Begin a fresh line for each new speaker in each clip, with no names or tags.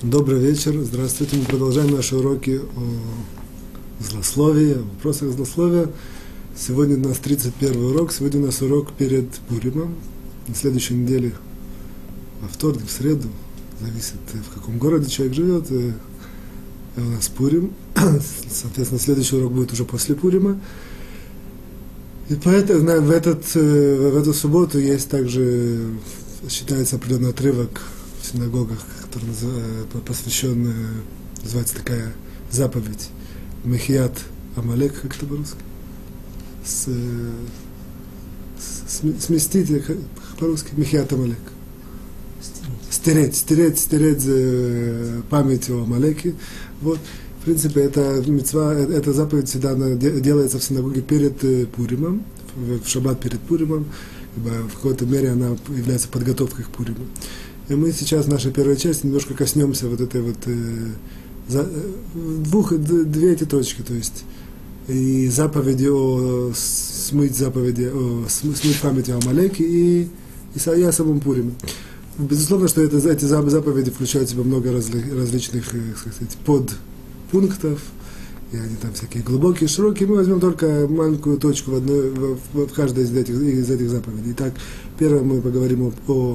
Добрый вечер, здравствуйте. Мы продолжаем наши уроки о злословии, о вопросах злословия. Сегодня у нас 31 урок, сегодня у нас урок перед Пуримом. На следующей неделе, во вторник, в среду, зависит, в каком городе человек живет, у нас Пурим. Соответственно, следующий урок будет уже после Пурима. И поэтому в эту субботу есть также, считается определенный отрывок в синагогах, который посвящен, называется такая заповедь Мехият Амалек, как это по-русски? Сместить, по-русски, Мехият Амалек. Стереть память о Амалеке. Вот. В принципе, эта заповедь всегда делается в синагоге перед Пуримом, в шаббат перед Пуримом, ибо в какой-то мере она является подготовкой к Пуриму. И мы сейчас в нашей первой части немножко коснемся вот этой вот две эти точки, то есть и заповеди смыть память о Амалеке и о самом Пуриме. Безусловно, что эти заповеди включают в себя много различных, как сказать, подпунктов, и они там всякие глубокие, широкие. Мы возьмем только маленькую точку в каждой из этих заповедей. Итак, первое мы поговорим о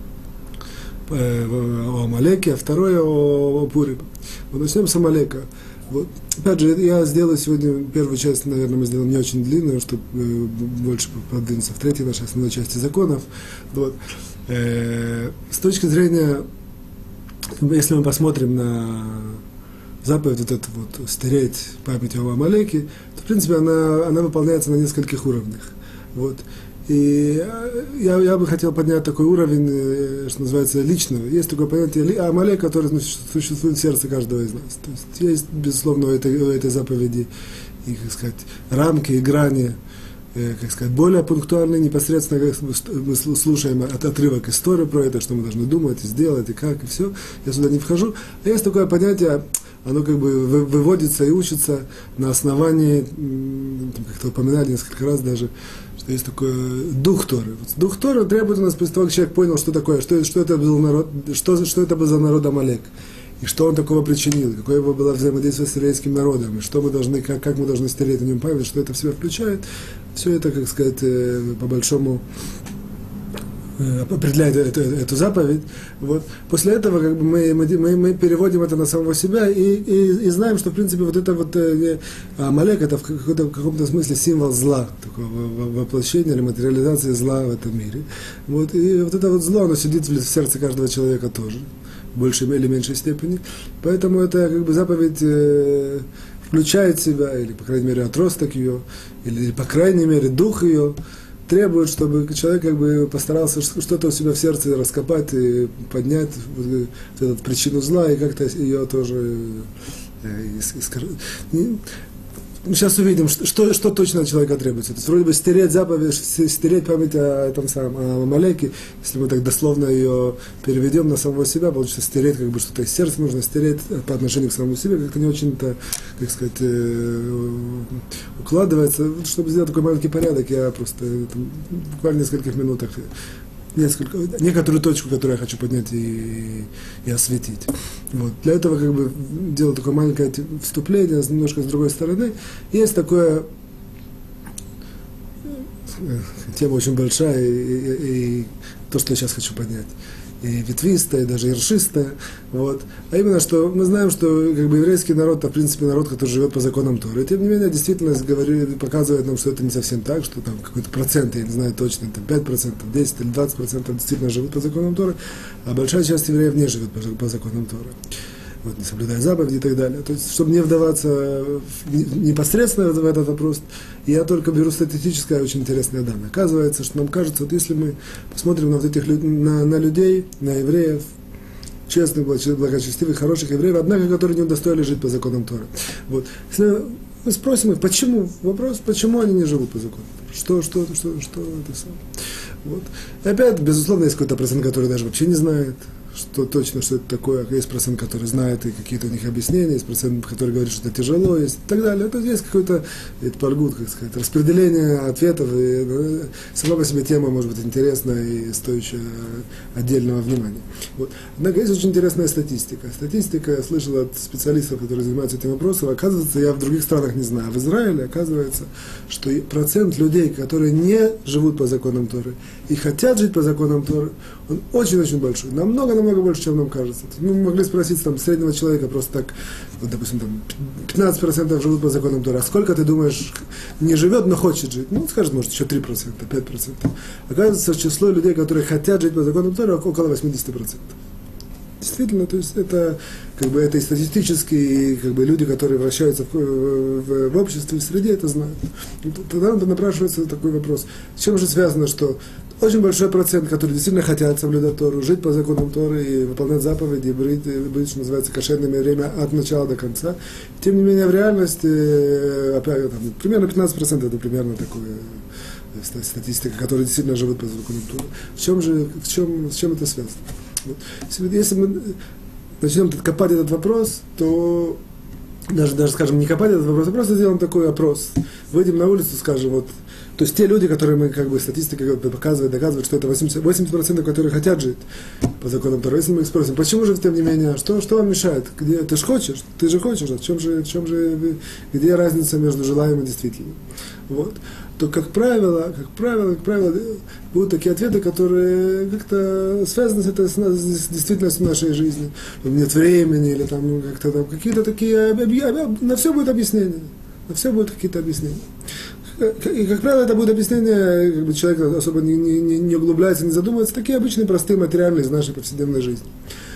Амалеке, а второе о Пуриме. Вот начнем с Амалека. Вот. Опять же, я сделаю сегодня первую часть, наверное, мы сделаем не очень длинную, чтобы больше продвинуться в третьей нашей основной части законов. Вот. С точки зрения, если мы посмотрим на заповедь вот эту вот стереть память о Амалеке, то в принципе она выполняется на нескольких уровнях. Вот. И я бы хотел поднять такой уровень, что называется, личного. Есть такое понятие Амалек, который существует в сердце каждого из нас. То есть, безусловно, у этой заповеди и, как сказать, рамки и грани, как сказать, более пунктуальные, непосредственно, как мы слушаем отрывок истории про это, что мы должны думать и сделать, и как, и все. Я сюда не вхожу. А есть такое понятие, оно как бы выводится и учится на основании, как-то упоминали несколько раз даже, что есть такой дух Торы. Вот дух Торы требует у нас, после того, как человек понял, что такое, что это был народ, что это был за народ Амалек, и что он такого причинил, какое его было взаимодействие с еврейским народом, и что мы должны, как мы должны стереть о нем память, что это в себя включает. Все это, как сказать, по-большому определяет эту заповедь. Вот. После этого как бы, мы переводим это на самого себя и знаем, что в принципе вот это вот Амалек это в каком-то смысле символ зла, такого воплощения или материализации зла в этом мире. Вот. И вот это вот зло, оно сидит в сердце каждого человека тоже, в большей или меньшей степени. Поэтому это как бы заповедь включает в себя, или по крайней мере отросток ее, или по крайней мере дух ее, требует, чтобы человек как бы постарался что-то у себя в сердце раскопать и поднять вот эту причину зла и как-то ее тоже сейчас увидим, что точно от человека требуется. То есть вроде бы стереть заповедь, стереть память о этом самом о Амалеке, если мы так дословно ее переведем на самого себя, получится стереть как бы что-то из сердца, нужно стереть по отношению к самому себе, как-то не очень-то, как сказать, укладывается. Чтобы сделать такой маленький порядок, я просто буквально в нескольких минутах некоторую точку, которую я хочу поднять и осветить. Вот. Для этого как бы делаю такое маленькое вступление, немножко с другой стороны. Есть такое, тема очень большая, и то, что я сейчас хочу поднять, и ветвистая, и даже ершистая. Вот. А именно, что мы знаем, что как бы, еврейский народ, это в принципе народ, который живет по законам Торы. И тем не менее, действительность показывает нам, что это не совсем так, что там какой-то процент, я не знаю точно, там 5%, 10 или 20% действительно живут по законам Торы, а большая часть евреев не живет по законам Торы. Вот, не соблюдая заповеди и так далее. То есть, чтобы не вдаваться непосредственно в этот вопрос, я только беру статистическое очень интересное данное. Оказывается, что нам кажется, вот если мы посмотрим на вот этих на людей, на евреев, честных, благочестивых, хороших евреев, однако, которые не удостоили жить по законам Торы. Вот. Если мы спросим их, почему, вопрос, почему они не живут по законам Торы? Что это самое? Вот. И опять, безусловно, есть какой-то процент, который даже вообще не знает, что точно, что это такое. Есть процент, который знает, и какие-то у них объяснения, есть процент, который говорит, что это тяжело, есть и так далее. Это есть какой-то, это паргут, как сказать, распределение ответов. И, сама по себе тема может быть интересная и стоящая отдельного внимания. Вот. Однако есть очень интересная статистика. Статистика, я слышал от специалистов, которые занимаются этим вопросом, оказывается, я в других странах не знаю. В Израиле оказывается, что процент людей, которые не живут по законам Торы и хотят жить по законам Торы, он очень-очень большой. Намного больше, чем нам кажется. Мы могли спросить там, среднего человека просто так, вот, допустим, там, 15% живут по законам Торы. А сколько, ты думаешь, не живет, но хочет жить? Ну, скажет, может, еще 3%, 5%. Оказывается, число людей, которые хотят жить по законам Торы, около 80%. Действительно, то есть это, как бы, это и статистически, как бы, люди, которые вращаются в обществе, в среде, это знают. Тогда напрашивается такой вопрос. С чем же связано, что очень большой процент, которые действительно хотят соблюдать Тору, жить по законам Торы и выполнять заповеди, быть, что называется, кошерными время от начала до конца. Тем не менее, в реальности, опять, там, примерно 15% это примерно такое статистика, которые действительно живут по законам Торы. С чем это связано? Вот. Если мы начнем копать этот вопрос, то даже скажем, не копать этот вопрос, а просто сделаем такой опрос. Выйдем на улицу, скажем, вот, то есть те люди, которые мы, как бы, статистика показывает, доказывает, что это 80%, которые хотят жить по законам Торы. Если мы их спросим, почему же, тем не менее, что вам мешает? Ты же хочешь, а в чем же, где разница между желаемым и действительным? Вот. То, как правило, будут такие ответы, которые как-то связаны с действительностью нашей жизни. Нет времени, или там, как-то там какие-то такие, на все будет объяснение. На все будут какие-то объяснения. И, как правило, это будет объяснение, как бы человек особо не углубляется, не задумывается, такие обычные, простые, материальные из нашей повседневной жизни.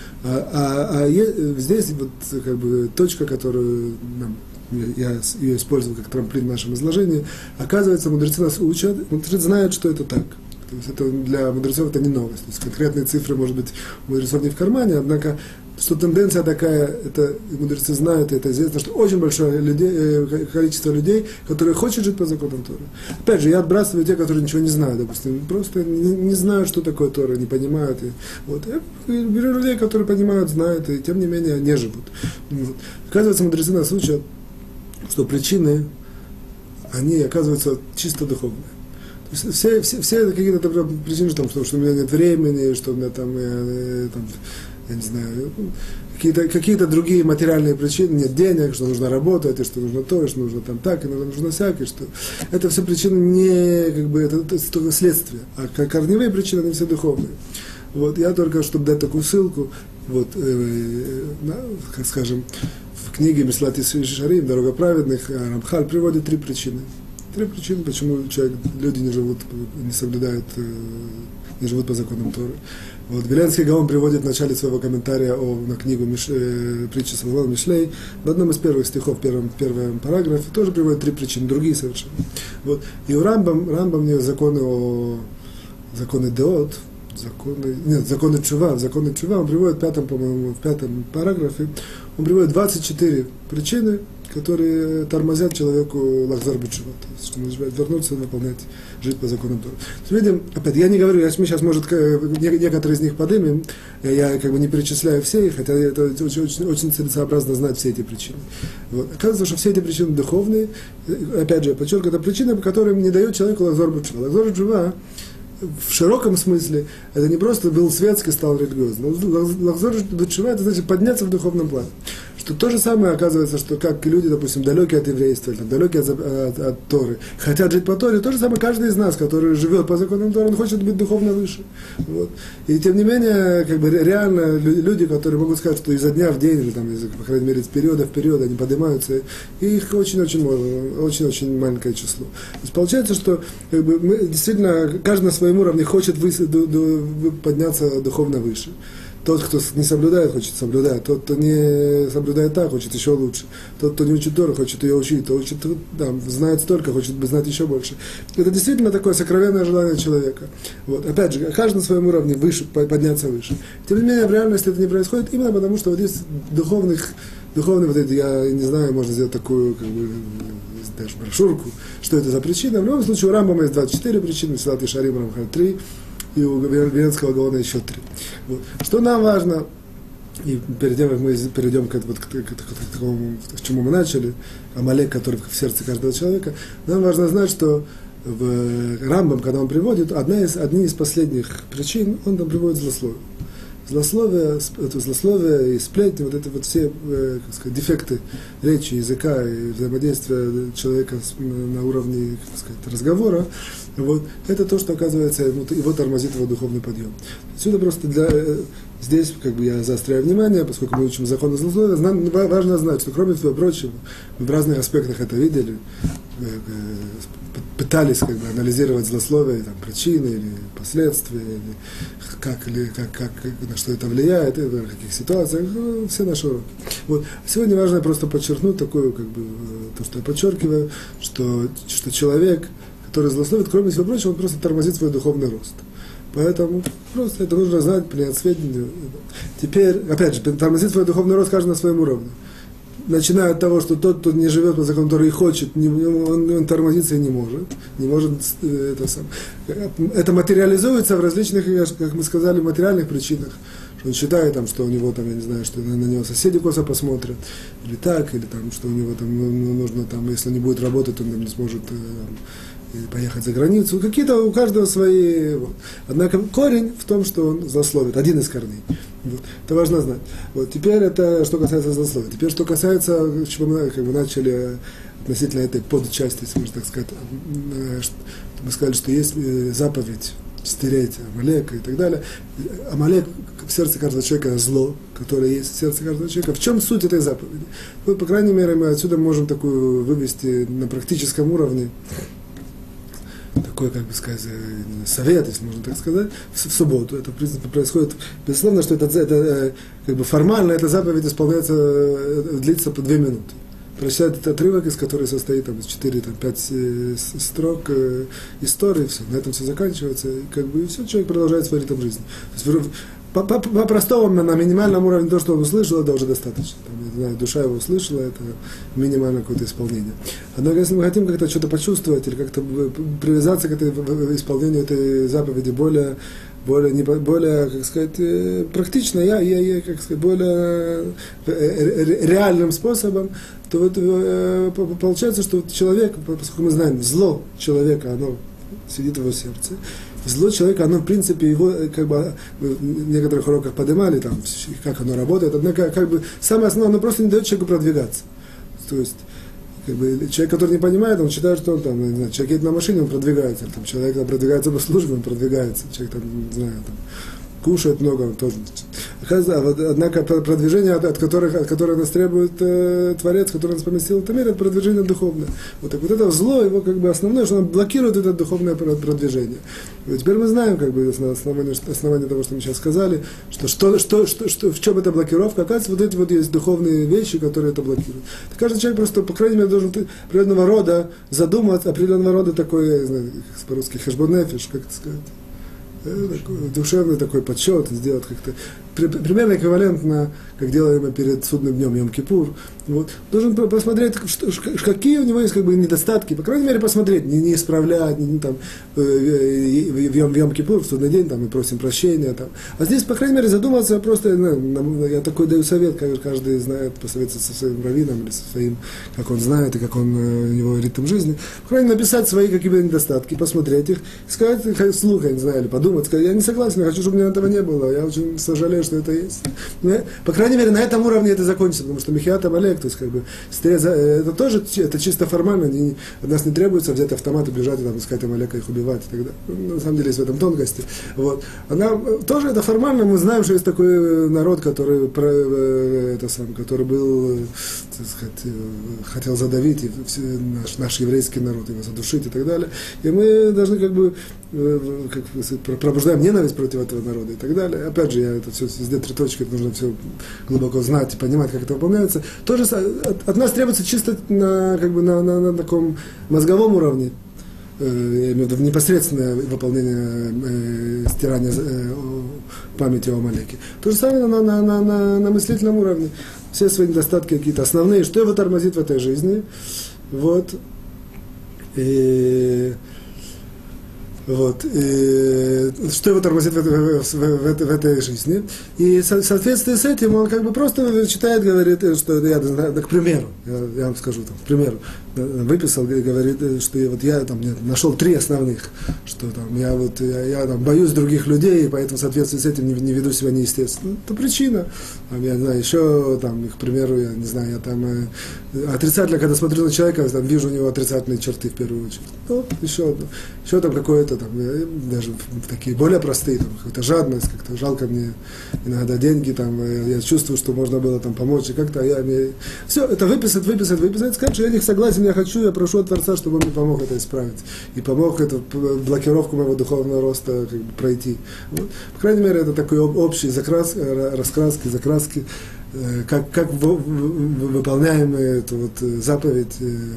Здесь вот, как бы, точка, которую я ее использовал как трамплин в нашем изложении, оказывается, мудрецы нас учат, мудрецы знают, что это так. То есть это для мудрецов это не новость. То есть конкретные цифры, может быть, у мудрецов не в кармане, однако, что тенденция такая, это мудрецы знают, это известно, что очень большое количество людей, которые хотят жить по законам Торы. Опять же, я отбрасываю тех, которые ничего не знают, допустим, просто не знают, что такое Тора, не понимают. Вот. Я беру людей, которые понимают, знают, и тем не менее не живут. Вот. Оказывается, мудрецы нас учат, что причины, они оказываются чисто духовные. То есть все какие-то причины, что у меня нет времени, что у меня там, я не знаю, какие-то другие материальные причины, нет денег, что нужно работать, и что нужно то, и что нужно там так, и нужно всякое, что это все причины не, как бы, это только следствие, а корневые причины, они все духовные. Вот, я только, чтобы дать такую ссылку, вот, как скажем, в книге Мислат Ишарим, «Дорога праведных», Рамхаль приводит три причины. Три причины, почему люди не живут, не соблюдают, не живут по законам Торы. Вот, Виленский Гаон приводит в начале своего комментария на книгу притчи Соломона Мишлей, в одном из первых стихов, в первом параграфе, тоже приводит три причины, другие совершенно. Вот. И у Рамбам не законы Деот, законы Чува, он приводит в пятом параграфе, он приводит 24 причины, которые тормозят человеку лахзар бетшува, то есть, что нужно вернуться и выполнять, жить по законам Торы. Видим, опять, я не говорю, мы сейчас, может, некоторые из них поднимем, я как бы не перечисляю все их, хотя это очень целесообразно знать все эти причины. Вот. Оказывается, что все эти причины духовные, опять же, я подчеркиваю, это причины, по которым не дает человеку лахзар бетшува. Лахзар бетшува в широком смысле, это не просто был светский, стал религиозным. Лахзор бетшува, это значит подняться в духовном плане. Что то же самое оказывается, что как люди, допустим, далекие от еврейства, или далекие от Торы, хотят жить по Торе, то же самое каждый из нас, который живет по законам Торы, он хочет быть духовно выше. Вот. И тем не менее, как бы реально люди, которые могут сказать, что изо дня в день, или там, по крайней мере, из периода в период они поднимаются, и их очень-очень маленькое число. То есть получается, что как бы, мы действительно, каждый на своем уровне хочет подняться духовно выше. Тот, кто не соблюдает, хочет соблюдать. Тот, кто не соблюдает так, хочет еще лучше. Тот, кто не учит Тору, хочет ее учить. Тот, учит, знает столько, хочет знать еще больше. Это действительно такое сокровенное желание человека. Вот. Опять же, каждый на своем уровне выше, подняться выше. Тем не менее, в реальности это не происходит именно потому, что вот есть духовный, вот эти, я не знаю, можно сделать такую, как бы, даже брошюрку, что это за причина. В любом случае, у Рамбама есть 24 причины, Мислат Ишарим, Рамхаль 3. и у Венского Гаона еще 3. Вот. Что нам важно, и перед тем, как мы перейдем к такому, к чему мы начали, Амалек, который в сердце каждого человека, нам важно знать, что в Рамбам, когда он приводит, одни из последних причин, он там приводит злословие. Злословие и сплетни, вот это вот все, как сказать, дефекты речи, языка и взаимодействия человека на уровне, как сказать, разговора, вот, это то, что, оказывается, его тормозит его духовный подъем. Отсюда просто здесь, как бы, я заостряю внимание, поскольку мы учим законы злословия, важно знать, что, кроме всего прочего, мы в разных аспектах это видели, пытались, как бы, анализировать злословие, там, причины или последствия, или как, на что это влияет, в каких ситуациях, все наши уроки. Вот. Сегодня важно просто подчеркнуть такое, как бы, то, что я подчеркиваю, что человек, который злословит, кроме всего прочего, он просто тормозит свой духовный рост. Поэтому просто это нужно знать, принять сведения. Теперь, опять же, тормозит свой духовный рост каждый на своем уровне. Начиная от того, что тот, кто не живет по закону, который хочет, он тормозиться и не может это материализуется в различных, как мы сказали, материальных причинах. Что он считает, там, что у него, там, я не знаю, что на него соседи косо посмотрят, или так, или там, что у него там, нужно, там, если он не будет работать, он там, не сможет поехать за границу. Какие-то у каждого свои. Вот. Однако корень в том, что он злословит, один из корней. Вот. Это важно знать. Вот. Теперь это что касается злословия. Теперь что касается, чего мы, как бы, начали относительно этой подчасти, если можно так сказать, мы сказали, что есть заповедь стереть Амалека и так далее. Амалек в сердце каждого человека зло, которое есть в сердце каждого человека. В чем суть этой заповеди? Ну, по крайней мере, мы отсюда можем такую вывести на практическом уровне такой, как бы сказать, совет, если можно так сказать, в субботу. Это, в принципе, происходит, безусловно, что это как бы формально эта заповедь исполняется, длится по 2 минуты. Прочитать этот отрывок, из которого состоит там, из 4-5 строк истории, все, на этом все заканчивается, и, как бы, и все, человек продолжает свой ритм жизни. То есть, по-простому, на минимальном уровне, то, что он услышал, это уже достаточно. Там, я знаю, душа его услышала, это минимальное какое-то исполнение. Однако, если мы хотим как-то что-то почувствовать или как-то привязаться к исполнению этой заповеди более, как сказать, практично, как сказать, более реальным способом, то вот, получается, что человек, поскольку мы знаем, зло человека, оно сидит в его сердце, зло человека, оно, в принципе, его, как бы, в некоторых уроках поднимали, там, как оно работает, однако, как бы, самое основное, оно просто не дает человеку продвигаться. То есть, как бы, человек, который не понимает, он считает, что он там, не знаю, человек едет на машине, он продвигается, там, человек там, продвигается по службе, он продвигается, человек там, не знаю, там, кушает много, он тоже. Однако продвижение, от которого нас требует Творец, который нас поместил в этом мире, это продвижение духовное. Вот так вот это зло, его как бы основное, что оно блокирует это духовное продвижение. И теперь мы знаем, как бы, основание того, что мы сейчас сказали, что в чем эта блокировка, оказывается, вот эти вот есть духовные вещи, которые это блокируют. Каждый человек просто, по крайней мере, должен определенного рода задуматься, определенного рода такой, я не знаю, по-русски, хэшбон нефиш, как это сказать, душевный такой подсчет, сделать как-то примерно эквивалентно, как делаем мы перед судным днем Йом-Кипур. Вот. Должен посмотреть, какие у него есть, как бы, недостатки, по крайней мере посмотреть, не исправлять, не там, в Йом-Кипур, в судный день, там, мы просим прощения. Там. А здесь, по крайней мере, задуматься просто, я такой даю совет, каждый знает, посоветоваться со своим раввином или со своим, как он знает и как он, у него ритм жизни. По крайней мере, написать свои какие-то недостатки, посмотреть их, сказать вслух, я не знаю, или подумать, сказать, я не согласен, я хочу, чтобы у меня этого не было, я очень сожалею, что это есть. Но, по крайней мере, на этом уровне это закончится, потому что Михиат Амалек, то есть, как бы, это тоже, это чисто формально, от нас не требуется взять автомат и бежать, и там, искать Амалека, их убивать и так далее. На самом деле, есть в этом тонкости. Вот. Тоже это формально, мы знаем, что есть такой народ, который был, так сказать, хотел задавить и наш еврейский народ, его задушить и так далее. И мы должны, как бы, пробуждаем ненависть против этого народа и так далее. Опять же, это все везде 3 точки, это нужно все глубоко знать и понимать, как это выполняется. Тоже от нас требуется чисто на таком мозговом уровне, я имею в виду непосредственное выполнение стирания памяти о Амалеке. То же самое на мыслительном уровне. Все свои недостатки какие-то основные, что его тормозит в этой жизни. Вот. Вот. И что его тормозит в этой жизни. И в соответствии с этим он как бы просто читает, говорит, что я, к примеру, я вам скажу, там, к примеру, выписал, говорит, что я там нашел 3 основных, что там я там боюсь других людей, и поэтому в соответствии с этим не веду себя неестественно. Это причина. Там, я не знаю, еще там, к примеру, я не знаю, я там отрицательно, когда смотрю на человека, там вижу у него отрицательные черты в первую очередь. Ну, еще одно. Еще там какое-то там, даже такие более простые, там, какая-то жадность, как-то жалко мне иногда деньги, там, я чувствую, что можно было там помочь, и как-то все, это выписать, сказать, что я не согласен, я хочу, я прошу от Творца, чтобы он мне помог это исправить. И помог эту блокировку моего духовного роста как бы, пройти. Вот. По крайней мере, это такой общий раскраски, закраски, как выполняем эту вот заповедь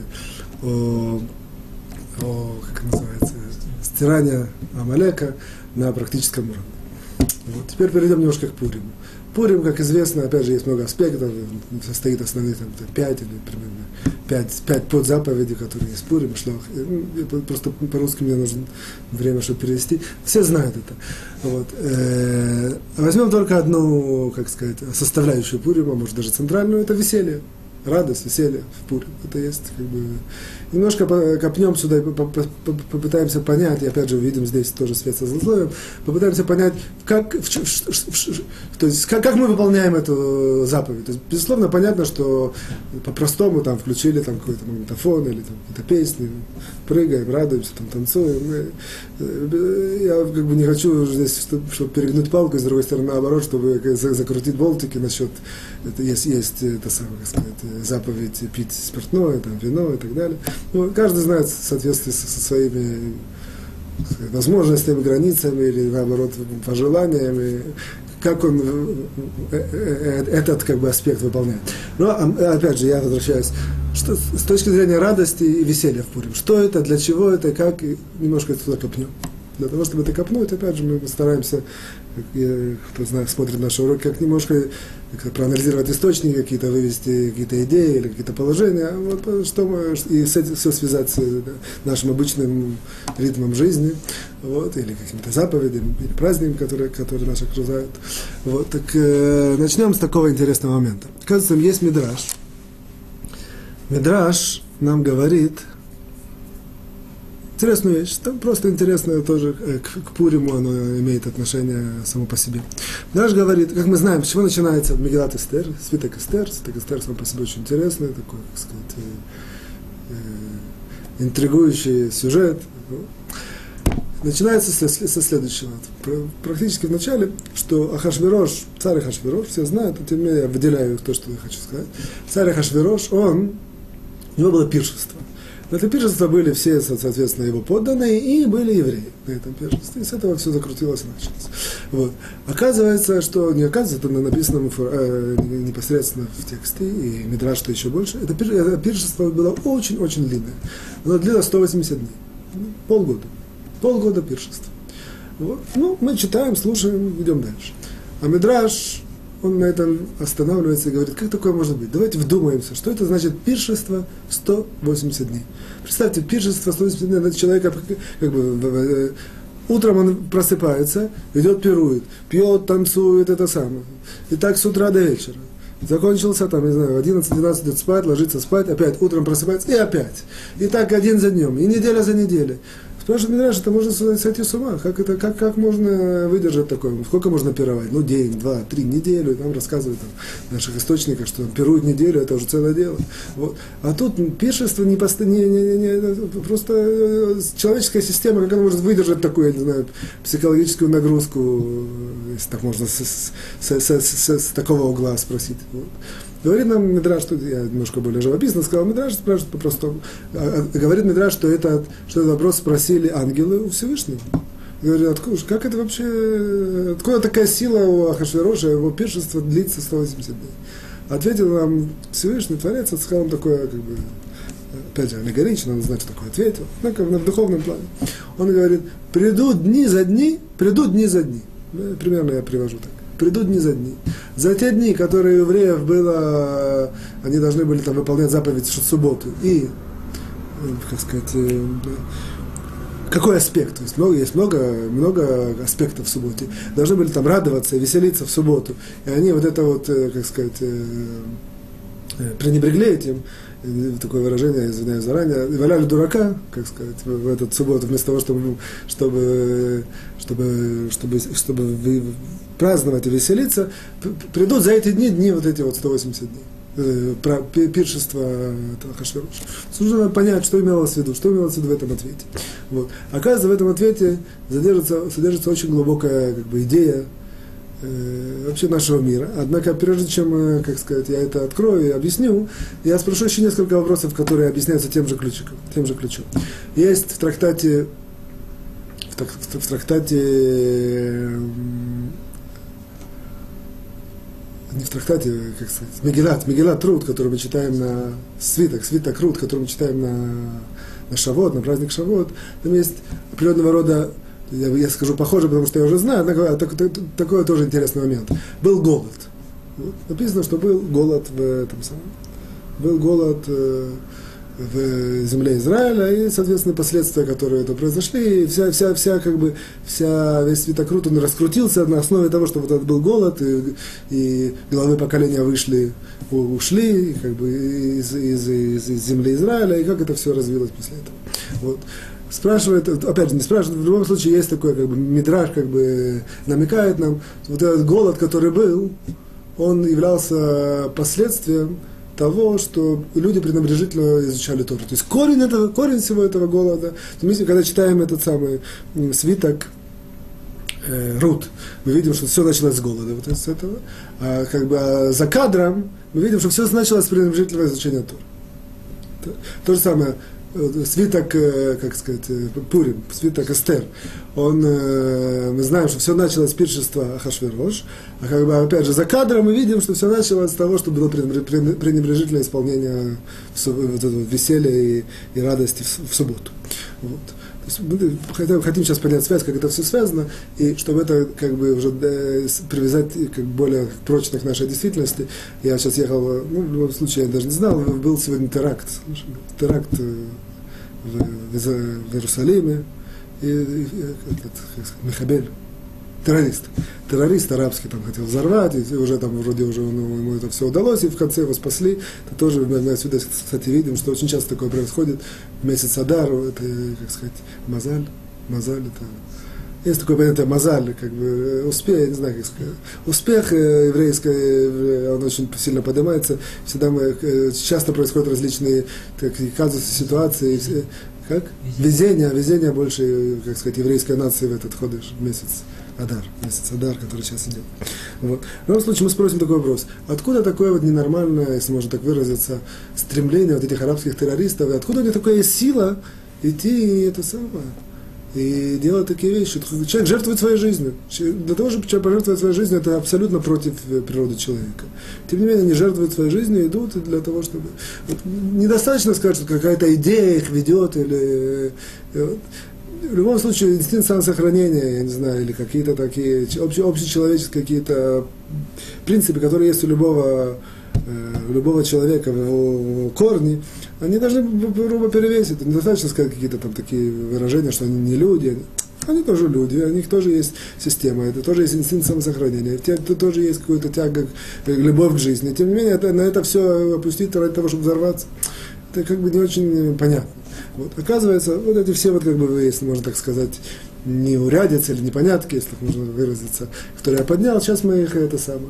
как называется, стирание Амалека на практическом уровне. Вот. Теперь перейдем немножко к Пуриму. Пурим, как известно, опять же, есть много аспектов, состоит основных там, 5 или примерно 5 подзаповедей, которые есть Пурим, шлах. Просто по-русски мне нужно время, чтобы перевести. Все знают это. Вот. Возьмем только одну, как сказать, составляющую Пурима, может даже центральную, это веселье. Радость, веселье в Пурим. Это есть как бы... Немножко копнем сюда и попытаемся понять, и опять же увидим здесь тоже свет со злословием, попытаемся понять, как мы выполняем эту заповедь. То есть, безусловно, понятно, что по-простому там включили там, какой-то магнитофон или там, какие-то песни, прыгаем, радуемся, там, танцуем. Я как бы не хочу здесь, чтобы перегнуть палку, и с другой стороны, наоборот, чтобы закрутить болтики насчет, это есть это самое, как сказать, заповедь пить спиртное, там, вино и так далее. Ну, каждый знает в соответствии со своими возможностями, границами или, наоборот, пожеланиями, как он этот как бы, аспект выполняет. Но, опять же, я возвращаюсь, что, с точки зрения радости и веселья в Пурим. Что это, для чего это, как, и немножко туда копнем. Для того, чтобы это копнуть, опять же, мы стараемся, кто знает, смотрит наши уроки, как немножко проанализировать источники, какие-то вывести какие-то идеи или какие-то положения, вот, что мы, и с этим все связать с нашим обычным ритмом жизни, вот, или какими-то заповедями, или праздниками, которые нас окружают. Вот, так начнем с такого интересного момента. Оказывается, есть мидраш. Мидраш нам говорит интересную вещь, там просто интересно тоже к Пуриму, оно имеет отношение само по себе. Мидраш говорит, как мы знаем, с чего начинается Мегилат Эстер, свиток Эстер сам по себе очень интересный, такой, так сказать, интригующий сюжет. Начинается со следующего. Практически в начале, что Ахашверош, царь Ахашверош, все знают, а тем не менее я выделяю то, что я хочу сказать. Царь Ахашверош, у него было пиршество. На это пиршество были все, соответственно, его подданные, и были евреи на этом пиршестве. И с этого все закрутилось и началось. Вот. Оказывается, что не оказывается, это написано непосредственно в тексте, и Мидраш, что еще больше. Это пиршество было очень-очень длинное. Оно длилось 180 дней. Полгода пиршества. Вот. Ну, мы читаем, слушаем, идем дальше. А Мидраш, он на этом останавливается и говорит, как такое может быть? Давайте вдумаемся, что это значит пиршество 180 дней. Представьте, пиршество 180 дней, это человек, как бы, утром он просыпается, идет пирует, пьет, танцует, это самое. И так с утра до вечера. Закончился, там, не знаю, в 11-12 идет спать, ложится спать, опять утром просыпается, и опять. И так один за днем, и неделя за неделей. Спрашивает Мидраш, это можно сойти с ума. Как можно выдержать такое? Сколько можно пировать? Ну, день, 2, 3, неделю. Там рассказывают в наших источниках, что там пируют неделю, это уже целое дело. Вот. А тут пиршество просто человеческая система, как она может выдержать такую, я не знаю, психологическую нагрузку, если так можно с такого угла спросить. Вот. Говорит нам Мидраш, что я немножко более живописно сказал, Мидраш спрашивает по-простому. Говорит Мидраш, что этот вопрос спросили ангелы у Всевышнего. Говорит, как это вообще, откуда такая сила у Ахашвероша, его пиршество длится 180 дней? Ответил нам Всевышний Творец, сказал нам такое, как бы, опять же, аллегорично, он знает, что такое ответил, но как бы в духовном плане. Он говорит, придут дни за дни. Примерно я привожу так. Придут дни за дни. За те дни, которые у евреев было, они должны были там выполнять заповедь в субботу и, как сказать, какой аспект? То есть много аспектов в субботе. Должны были там радоваться и веселиться в субботу. И они вот это вот, как сказать, пренебрегли этим, такое выражение, извиняюсь заранее, валяли дурака, как сказать, в эту субботу, вместо того, чтобы праздновать и веселиться, придут за эти дни вот эти вот 180 дней. Пиршество Ахашвероша. Нужно понять, что имелось в виду в этом ответе. Вот. Оказывается, в этом ответе содержится очень глубокая идея вообще нашего мира. Однако, прежде чем, как сказать, я это открою и объясню, я спрошу еще несколько вопросов, которые объясняются тем же ключом. Есть в трактате не в трактате, как сказать, Мегилат Труд, который мы читаем на свиток Труд, который мы читаем на Шавот, на праздник Шавот, там есть определенного рода, я скажу похоже, потому что я уже знаю, такой тоже интересный момент. Был голод. Написано, что был голод в земле Израиля, и, соответственно, последствия, которые это произошли, весь свиток Труд, он раскрутился на основе того, что вот этот был голод, и главы поколения ушли из земли Израиля, и как это все развилось после этого. Вот. Спрашивает, опять же, не спрашивает, в любом случае есть такой, мидраш, намекает нам, вот этот голод, который был, он являлся последствием того, что люди пренебрежительно изучали Тору. То есть корень всего этого голода. Мы, когда читаем этот самый свиток Рут, мы видим, что все началось с голода, вот с этого. А за кадром мы видим, что все началось с пренебрежительного изучения Торы. То же самое. Свиток, как сказать, Пурим, свиток Эстер, мы знаем, что все началось с пиршества Ахашверош, а опять же за кадром мы видим, что все началось с того, что было пренебрежительное исполнение веселья и радости в субботу. Вот. Мы хотим сейчас понять связь, как это все связано, и чтобы это уже привязать более прочно к нашей действительности. Я сейчас ехал, в любом случае, я даже не знал, был сегодня теракт в Иерусалиме, и Мехабель, террорист арабский там хотел взорвать, и уже там вроде ему это все удалось, и в конце его спасли. Это тоже мы отсюда, кстати, видим, что очень часто такое происходит. Месяц Адар, это, как сказать, Мазаль, это... Есть такое понятие мазаль, успех, я не знаю, как сказать. Успех еврейский, он очень сильно поднимается. Всегда часто происходят различные казусы, ситуации. Как? Везение больше, как сказать, еврейской нации в этот ходыш, месяц Адар, который сейчас идет. Вот. В любом случае мы спросим такой вопрос. Откуда такое ненормальное, если можно так выразиться, стремление этих арабских террористов, и откуда у них такая сила идти это самое? И делать такие вещи. Человек жертвует своей жизнью. Для того, чтобы человек пожертвовать своей жизнью, это абсолютно против природы человека. Тем не менее, они жертвуют своей жизнью и идут для того, чтобы... недостаточно сказать, что какая-то идея их ведет, или... В любом случае, инстинкт самосохранения, я не знаю, или какие-то такие общечеловеческие какие-то принципы, которые есть у любого человека, в его корне, они должны грубо перевесить. Недостаточно сказать какие-то там такие выражения, что они не люди. Они тоже люди, у них тоже есть система, это тоже есть инстинкт самосохранения, это тоже есть какая-то тяга, любовь к жизни. Тем не менее, на это все опустить ради того, чтобы взорваться, это не очень понятно. Вот. Оказывается, вот эти все, если можно так сказать, неурядицы или непонятки, если так можно выразиться, которые я поднял, сейчас мы их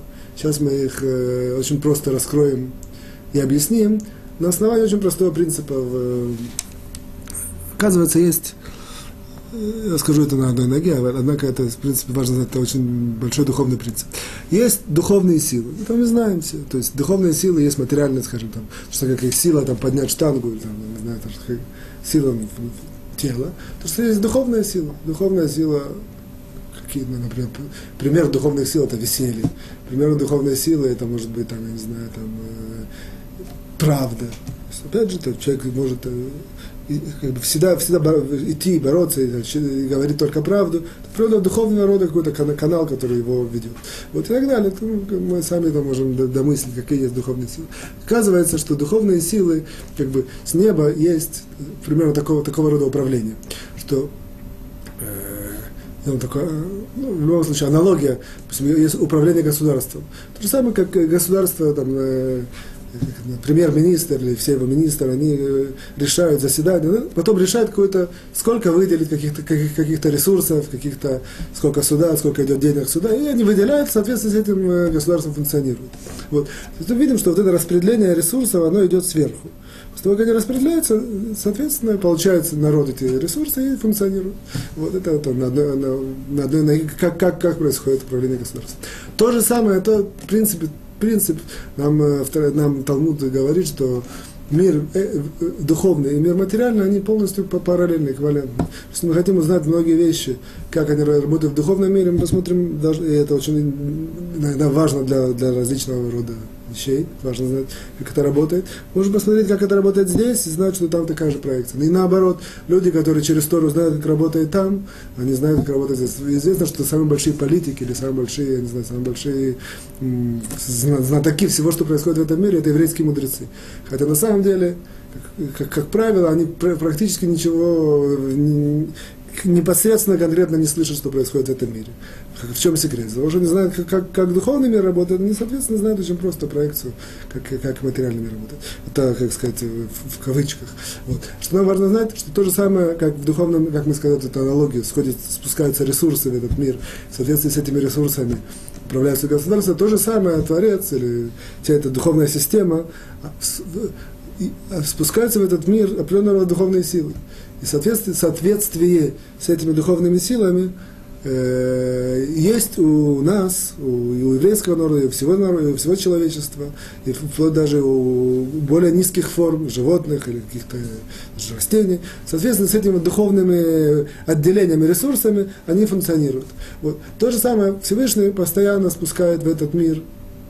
очень просто раскроем и объясним на основании очень простого принципа. Оказывается, есть, я скажу это на одной ноге, однако это, в принципе, важно знать, это очень большой духовный принцип. Есть духовные силы, это мы знаем все. То есть духовные силы есть материальные, скажем, там, что как их сила там, поднять штангу, или там, не знаю, там, сила тела. То, что есть духовная сила. Духовная сила, например, пример духовных сил это веселье. Пример духовной силы это может быть, там, я не знаю, там, правда. Опять же, человек может всегда идти, бороться и говорить только правду. Это природа духовного рода, какой-то канал, который его ведет. Вот и так далее. Мы сами можем домыслить, какие есть духовные силы. Оказывается, что духовные силы, с неба есть примерно такого рода управление. Что такое, ну, в любом случае, аналогия, есть управление государством. То же самое, как государство, там, премьер-министр или все его министры, они решают заседания, потом решают сколько выделить каких-то ресурсов, сколько суда, сколько идет денег сюда, и они выделяют, в соответствии с этим государством функционирует. Вот. Мы видим, что вот это распределение ресурсов, оно идет сверху. После того, как они распределяются, соответственно, получается народ эти ресурсы и функционирует. Вот это как происходит управление государством. То же самое, это принцип нам Талмуд говорит, что мир духовный и мир материальный, они полностью параллельны, эквивалентны. Если мы хотим узнать многие вещи, как они работают в духовном мире, мы посмотрим, и это очень иногда важно для различного рода вещей, важно знать, как это работает. Можем посмотреть, как это работает здесь, и знать, что там такая же проекция. И наоборот, люди, которые через Тору знают, как работает там, они знают, как работает здесь. Известно, что самые большие политики, или самые большие знатоки всего, что происходит в этом мире, это еврейские мудрецы. Хотя на самом деле, как правило, они практически ничего непосредственно, конкретно не слышат, что происходит в этом мире. В чем секрет? Потому что они знают, как духовный мир работает, они, соответственно, знают очень просто проекцию, как материальный мир работает. Это, как сказать, в кавычках. Вот. Что нам важно знать, что то же самое, как в духовном, как мы сказали, эту аналогию, спускаются ресурсы в этот мир, в соответствии с этими ресурсами управляется государство, то же самое Творец или вся эта духовная система спускаются в этот мир определенного духовной силы. И в соответствии с этими духовными силами есть у нас, у еврейского народа, и у всего народа, и у всего человечества, и вплоть даже у более низких форм, животных или каких-то растений, соответственно, с этими духовными отделениями, ресурсами, они функционируют. Вот. То же самое Всевышний постоянно спускает в этот мир.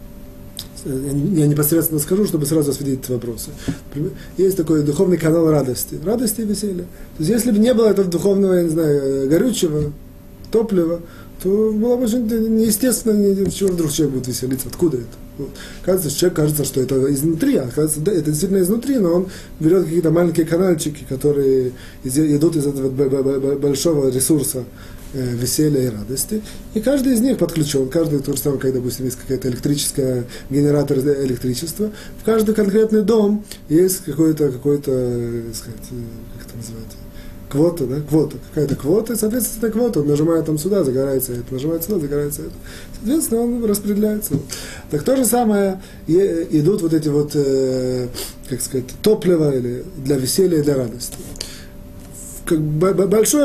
Я непосредственно скажу, чтобы сразу осветить вопросы. Есть такой духовный канал радости и веселья. То есть, если бы не было этого духовного, я не знаю, горючего, топлива, то было бы очень неестественно, чего вдруг человек будет веселиться, откуда это. Вот. Человек кажется, что это изнутри, а кажется, да, это действительно изнутри, но он берет какие-то маленькие канальчики, которые идут из этого большого ресурса веселья и радости, и каждый из них подключен, каждый, то же самое, когда, допустим, есть какая-то электрическая генератор электричества, в каждый конкретный дом есть какой-то, сказать, как это называется, квота, да, какая-то квота, и, соответственно, эта квота, он нажимает там сюда, загорается это, нажимает сюда, загорается это. Соответственно, он распределяется. Так то же самое идут вот эти вот, как сказать, топлива или для веселья и для радости. Большое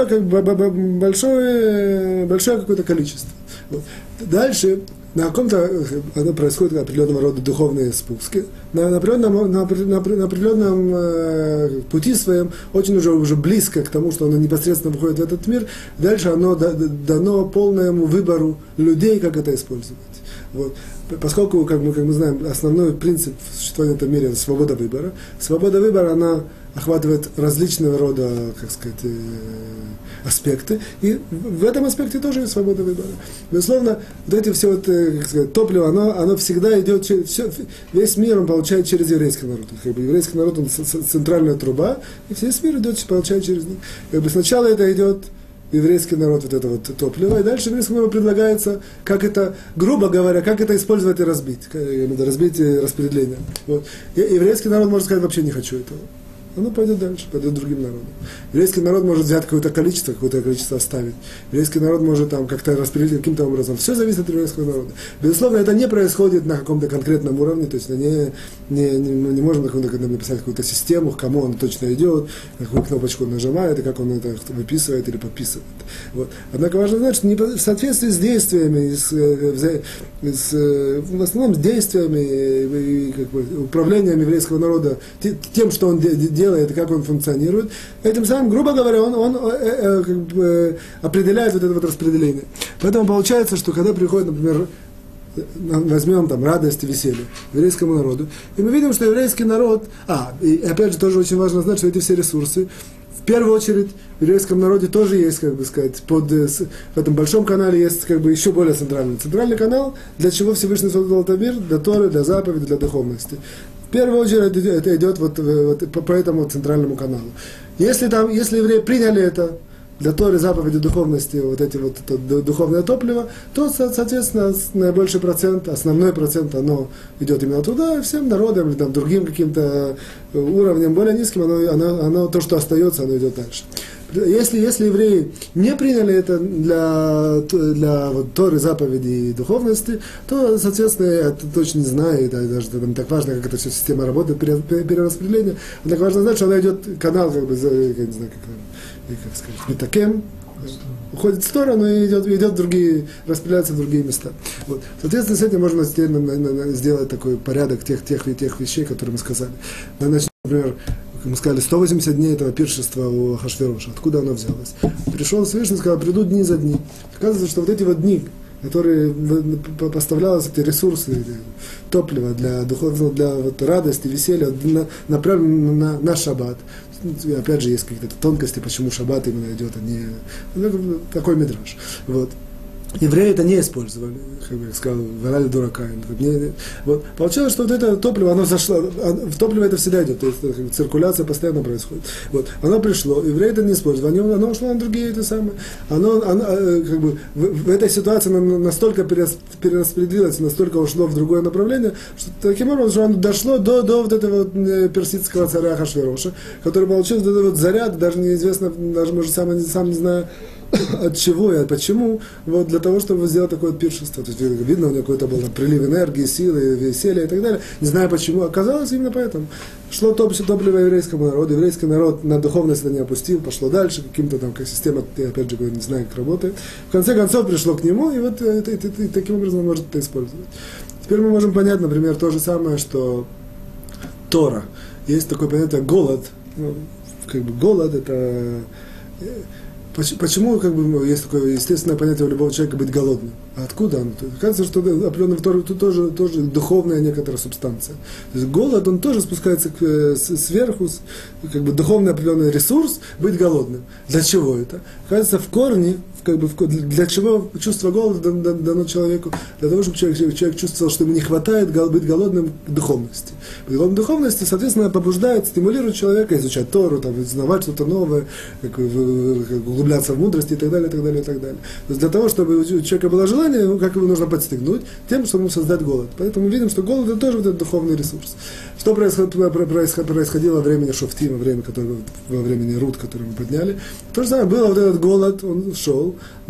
какое-то количество. Вот. Дальше на каком-то происходит определенного рода духовные спуски. На определенном пути своем, очень уже близко к тому, что оно непосредственно выходит в этот мир, дальше оно дано полному выбору людей, как это использовать. Вот. Поскольку, как мы знаем, основной принцип существования в этом мире – это свобода выбора. Свобода выбора, она охватывает различного рода, как сказать, аспекты. И в этом аспекте тоже есть свобода выбора. Безусловно, вот эти все, как сказать, топливо, оно всегда идет, весь мир он получает через еврейский народ. Как бы еврейский народ, он центральная труба, и весь мир получает через них. Как бы сначала это идет еврейский народ, вот это вот топливо, и дальше еврейскому народу предлагается, как это, грубо говоря, как это использовать и разбить, разбить распределение. Вот. И еврейский народ может сказать, вообще не хочу этого. Оно пойдет дальше, пойдет другим народам. Еврейский народ может взять какое-то количество оставить. Еврейский народ может там как-то распределить каким-то образом. Все зависит от еврейского народа. Безусловно, это не происходит на каком-то конкретном уровне, то есть мы не можем написать какую-то систему, к кому он точно идет, какую кнопочку он нажимает, и как он это выписывает или подписывает. Вот. Однако важно знать, что в соответствии с действиями, в основном с действиями и управлением еврейского народа, тем, что он делает, и как он функционирует, этим самым, грубо говоря, он как бы определяет вот это вот распределение. Поэтому получается, что когда приходит, например, возьмем там радость и веселье еврейскому народу, и мы видим, что еврейский народ, и опять же тоже очень важно знать, что эти все ресурсы, в первую очередь, в еврейском народе тоже есть, как бы сказать, в этом большом канале есть как бы еще более центральный. Центральный канал, для чего Всевышний создал этот мир, для Торы, для заповеди, для духовности. В первую очередь это идет вот по этому центральному каналу. Если евреи приняли это, для Торы, заповеди, духовности, вот эти вот это духовное топливо, то, соответственно, наибольший процент, основной процент, оно идет именно туда, и всем народам, или там, другим каким-то уровнем, более низким, оно то, что остается, оно идет дальше. Если евреи не приняли это для вот, Торы, заповедей и духовности, то, соответственно, я точно не знаю, это даже это не так важно, как эта вся система работает, перераспределение, а так важно знать, что она идет, канал, как бы, я не знаю, как сказать, метакем, уходит в сторону и идет в другие, распределяется в другие места. Вот. Соответственно, с этим можно сделать такой порядок тех вещей, которые мы сказали. Начнем, например, мы сказали, 180 дней этого пиршества у Ахашвероша. Откуда оно взялось? Пришел Всевышний и сказал, придут дни за дни. Оказывается, что вот эти вот дни, которые поставлялись, эти ресурсы, топливо для духовного, для вот радости, веселья, направлены на шаббат. Опять же, есть какие-то тонкости, почему шаббат именно идет, а не такой мидраш. Вот. Евреи это не использовали, как я сказал, валяли дурака. Вот. Получалось, что вот это топливо, оно зашло, в топливо это всегда идет, то есть циркуляция постоянно происходит. Вот. Оно пришло, евреи это не использовали, оно ушло на другие это самое. Оно как бы, в этой ситуации оно настолько перераспределилось, настолько ушло в другое направление, что таким образом что оно дошло до вот этого вот персидского царя Ахашвероша, который получил вот этот вот заряд, даже неизвестно, даже может сам не знаю, от чего и почему, вот для того, чтобы сделать такое пиршество. То есть, видно, у него какой-то был там, прилив энергии, силы, веселья и так далее. Не знаю почему. Оказалось именно поэтому. Шло топливо еврейскому народу. Еврейский народ на духовность это не опустил, пошло дальше, каким-то там, как система, я опять же не знаю, как работает. В конце концов пришло к нему, и вот таким образом он может это использовать. Теперь мы можем понять, например, то же самое, что Тора. Есть такое понятие голод. Ну, как бы голод это... Почему как бы, есть такое естественное понятие у любого человека быть голодным? А откуда оно? Кажется, что определенный Тору тут тоже духовная некоторая субстанция. То есть голод, он тоже спускается сверху, как бы духовный определенный ресурс быть голодным. Для чего это? Кажется, в корне, как бы, для чего чувство голода дано человеку? Для того, чтобы человек чувствовал, что ему не хватает быть голодным духовности. Голодной духовности, соответственно, побуждает, стимулирует человека изучать Тору, там, узнавать что-то новое, углубляться в мудрости и так далее, и так далее, и так далее. То есть для того, чтобы у человека было желание, как его нужно подстегнуть, тем, чтобы ему создать голод. Поэтому мы видим, что голод это тоже вот этот духовный ресурс. Что происходило во времени Шофтима, во времени Рут, которую мы подняли? То же самое было, вот этот голод, он шел,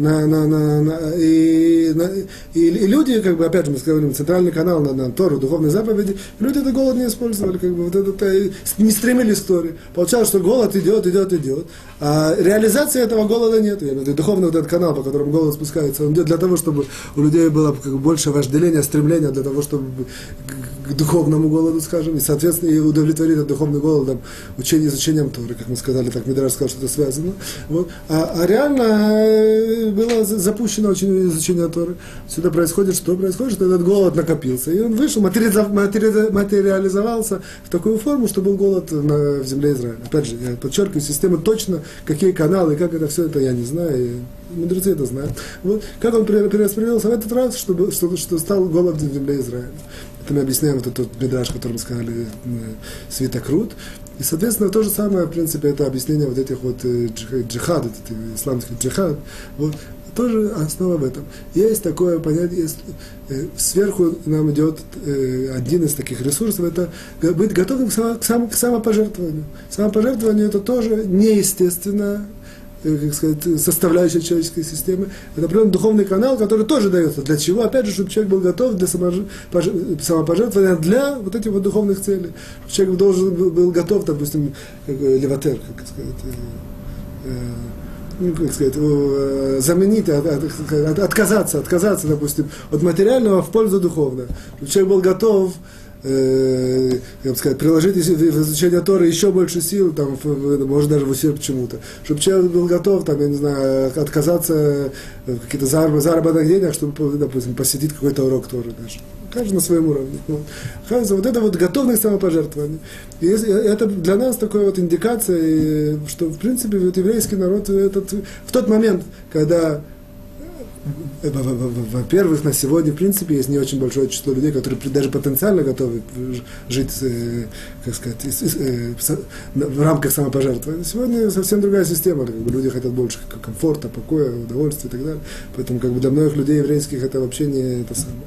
и люди, как бы, опять же, мы говорим, центральный канал на Тору, духовные заповеди, люди этот голод не использовали, как бы, вот это, не стремились к Торе. Получалось, что голод идет, а реализации этого голода нет. Духовный вот этот канал, по которому голод спускается, он идет для того, чтобы у людей было как бы, больше вожделения, стремления для того, чтобы к духовному голоду, скажем, и, соответственно, и удовлетворить этот духовный голод там, изучением Торы, как мы сказали, так Мидраш сказал, что это связано. Вот. А реально было запущено очень изучение Торы. Сюда происходит, что этот голод накопился, и он вышел, материализовался в такую форму, что был голод в земле Израиля. Опять же, я подчеркиваю, систему точно, какие каналы, как это все, это я не знаю, и мудрецы это знают. Вот. Как он перераспределился в этот раз, что стал голод в земле Израиля. Это мы объясняем вот этот мидраш, который мы сказали, Свитокрут. И, соответственно, то же самое, в принципе, это объяснение вот этих вот джихад, этот исламский джихад, вот, тоже основа в этом. Есть такое понятие, сверху нам идет один из таких ресурсов, это быть готовым к самопожертвованию. Самопожертвование это тоже неестественно, как сказать, составляющая человеческой системы. Это определенный духовный канал, который тоже дается. Для чего? Опять же, чтобы человек был готов для самопожертвования для вот этих вот духовных целей. Человек был готов, допустим, леватер, как сказать, заменить, отказаться, допустим, от материального в пользу духовного. Чтобы человек был готов как сказать, приложить в изучение Торы еще больше сил, там, может даже в ущерб чему-то. Чтобы человек был готов, там, я не знаю, отказаться какие-то заработных денег, чтобы, допустим, посетить какой-то урок Торы даже. Каждый на своем уровне. Вот это вот готовность самопожертвования. И это для нас такая вот индикация, что, в принципе, вот еврейский народ в тот момент, когда Во-первых, на сегодня, в принципе, есть не очень большое число людей, которые даже потенциально готовы жить, как сказать, в рамках самопожертвования. Сегодня совсем другая система. Как бы люди хотят больше комфорта, покоя, удовольствия и так далее. Поэтому как бы для многих людей еврейских это вообще не это самое.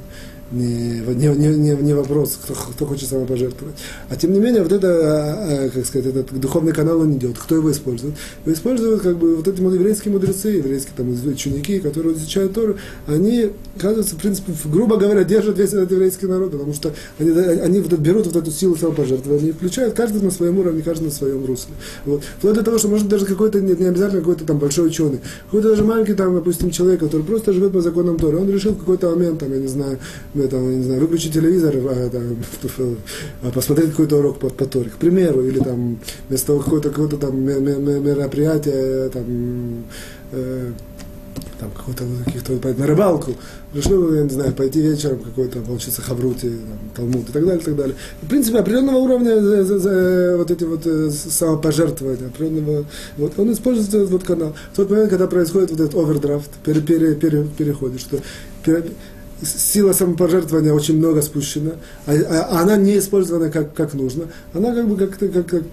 Не вопрос, кто хочет самопожертвовать. А тем не менее, вот это, как сказать, этот духовный канал он идет. Кто его использует? Его используют как бы вот эти еврейские мудрецы, еврейские там ученики, которые изучают Тору, они, кажется, в принципе, грубо говоря, держат весь этот еврейский народ, потому что они вот берут вот эту силу самопожертвования и включают каждый на своем уровне, каждый на своем русле. Вот. Вплоть до того, что может даже какой-то, не обязательно какой-то там большой ученый, какой-то даже маленький там, допустим, человек, который просто живет по законам Торы, он решил в какой-то момент, там, я не знаю, выключить телевизор, посмотреть какой-то урок по Торе, к примеру, или там вместо какого-то там мероприятия, там каких-то на рыбалку, решил, я не знаю, пойти вечером какой-то, поучиться хавруте, талмуд и так далее, и так далее. В принципе, определенного уровня вот эти вот самопожертвования, определенного, вот, он использует этот вот канал. В тот момент, когда происходит вот этот овердрафт, переходит, что сила самопожертвования очень много спущена, а она не использована как нужно, она как бы как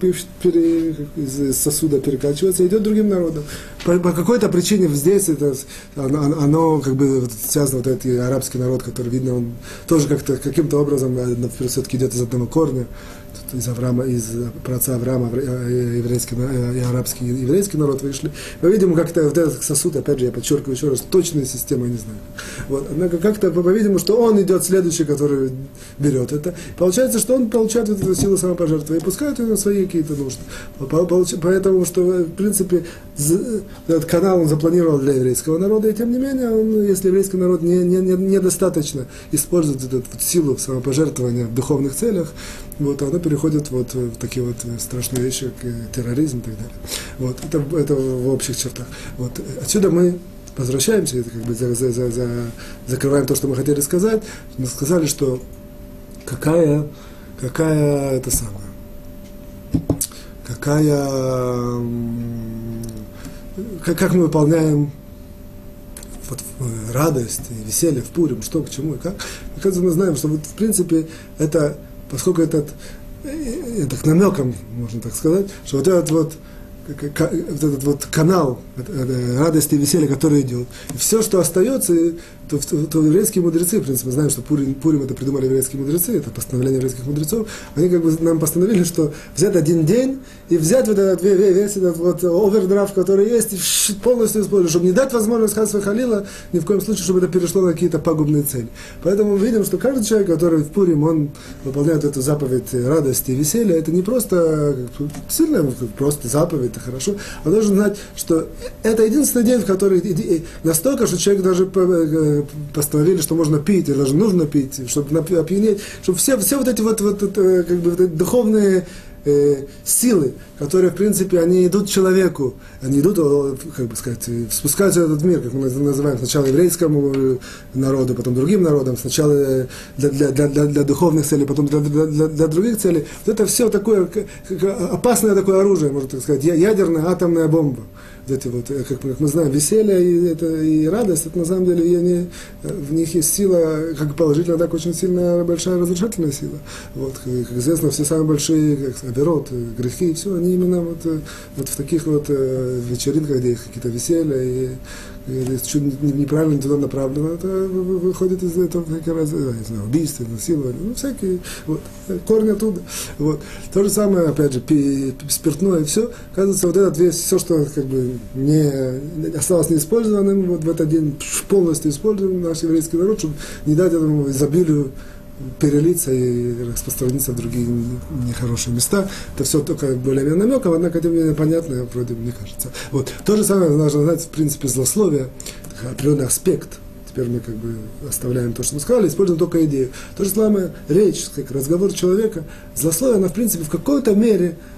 из сосуда перекачивается и идет другим народам. По какой-то причине здесь оно как бы вот связано, вот этот арабский народ, который, видно, он тоже каким-то образом все-таки идет из одного корня, из Авраама, из праотца Авраама, еврейский и арабский еврейский народ вышли. Мы видим, как-то вот этот сосуд, опять же, я подчеркиваю еще раз, точная система, я не знаю. Вот. Однако как-то, по-видимому, что он идет следующий, который берет это. Получается, что он получает вот эту силу самопожертвования и пускает ее на свои какие-то нужды. Поэтому, что, в принципе, этот канал он запланировал для еврейского народа, и тем не менее, если еврейский народ недостаточно использует эту вот силу самопожертвования в духовных целях, вот, она переходит вот в такие вот страшные вещи, как терроризм и так далее. Вот, это в общих чертах. Вот, отсюда мы возвращаемся, это как бы закрываем то, что мы хотели сказать. Мы сказали, что какая это самое, как мы выполняем вот радость и веселье в Пурим, что к чему и как. Оказывается, мы знаем, что вот, в принципе, это, поскольку это намеком, можно так сказать, что вот этот вот канал радости и веселья, который идет, и все, что остается, то еврейские мудрецы, в принципе, мы знаем, что Пурим это придумали еврейские мудрецы, это постановление еврейских мудрецов, они как бы нам постановили, что взять один день и взять вот этот весь этот вот овердрафт, который есть, и полностью использовать, чтобы не дать возможность хас халила, ни в коем случае, чтобы это перешло на какие-то пагубные цели. Поэтому мы видим, что каждый человек, который в Пурим, он выполняет эту заповедь радости и веселья, это не просто сильно, просто заповедь, это хорошо, он должен знать, что это единственный день, в который настолько, что человек даже постановили, что можно пить, или даже нужно пить, чтобы опьянеть, чтобы все вот эти вот как бы духовные силы, которые, в принципе, они идут человеку, они идут, как бы сказать, спускаются в этот мир, как мы называем, сначала еврейскому народу, потом другим народам, сначала для духовных целей, потом для других целей. Вот это все такое, опасное такое оружие, можно так сказать, ядерная атомная бомба. Эти вот, как мы знаем, веселье и радость, это на самом деле в них есть сила, как положительная, так очень сильная, большая разрушительная сила. Вот, как известно, все самые большие оборот, грехи, все, они именно вот в таких вот вечеринках, где есть какие-то веселья, и если чуть неправильно туда направлено, это выходит из этого всякие убийства, насилования, всякие вот, корни оттуда. Вот. То же самое, опять же, спиртное, все, оказывается, вот этот весь, все, что как бы не осталось неиспользованным, вот в этот день полностью используем наш еврейский народ, чтобы не дать этому изобилию перелиться и распространиться в другие нехорошие места. Это все только более-менее намеком, однако тем не менее понятно, вроде мне кажется. Вот. То же самое нужно знать, в принципе, злословие, определенный аспект. Теперь мы как бы оставляем то, что мы сказали, используем только идею. То же самое речь, как разговор человека. Злословие, оно, в принципе, в какой-то мере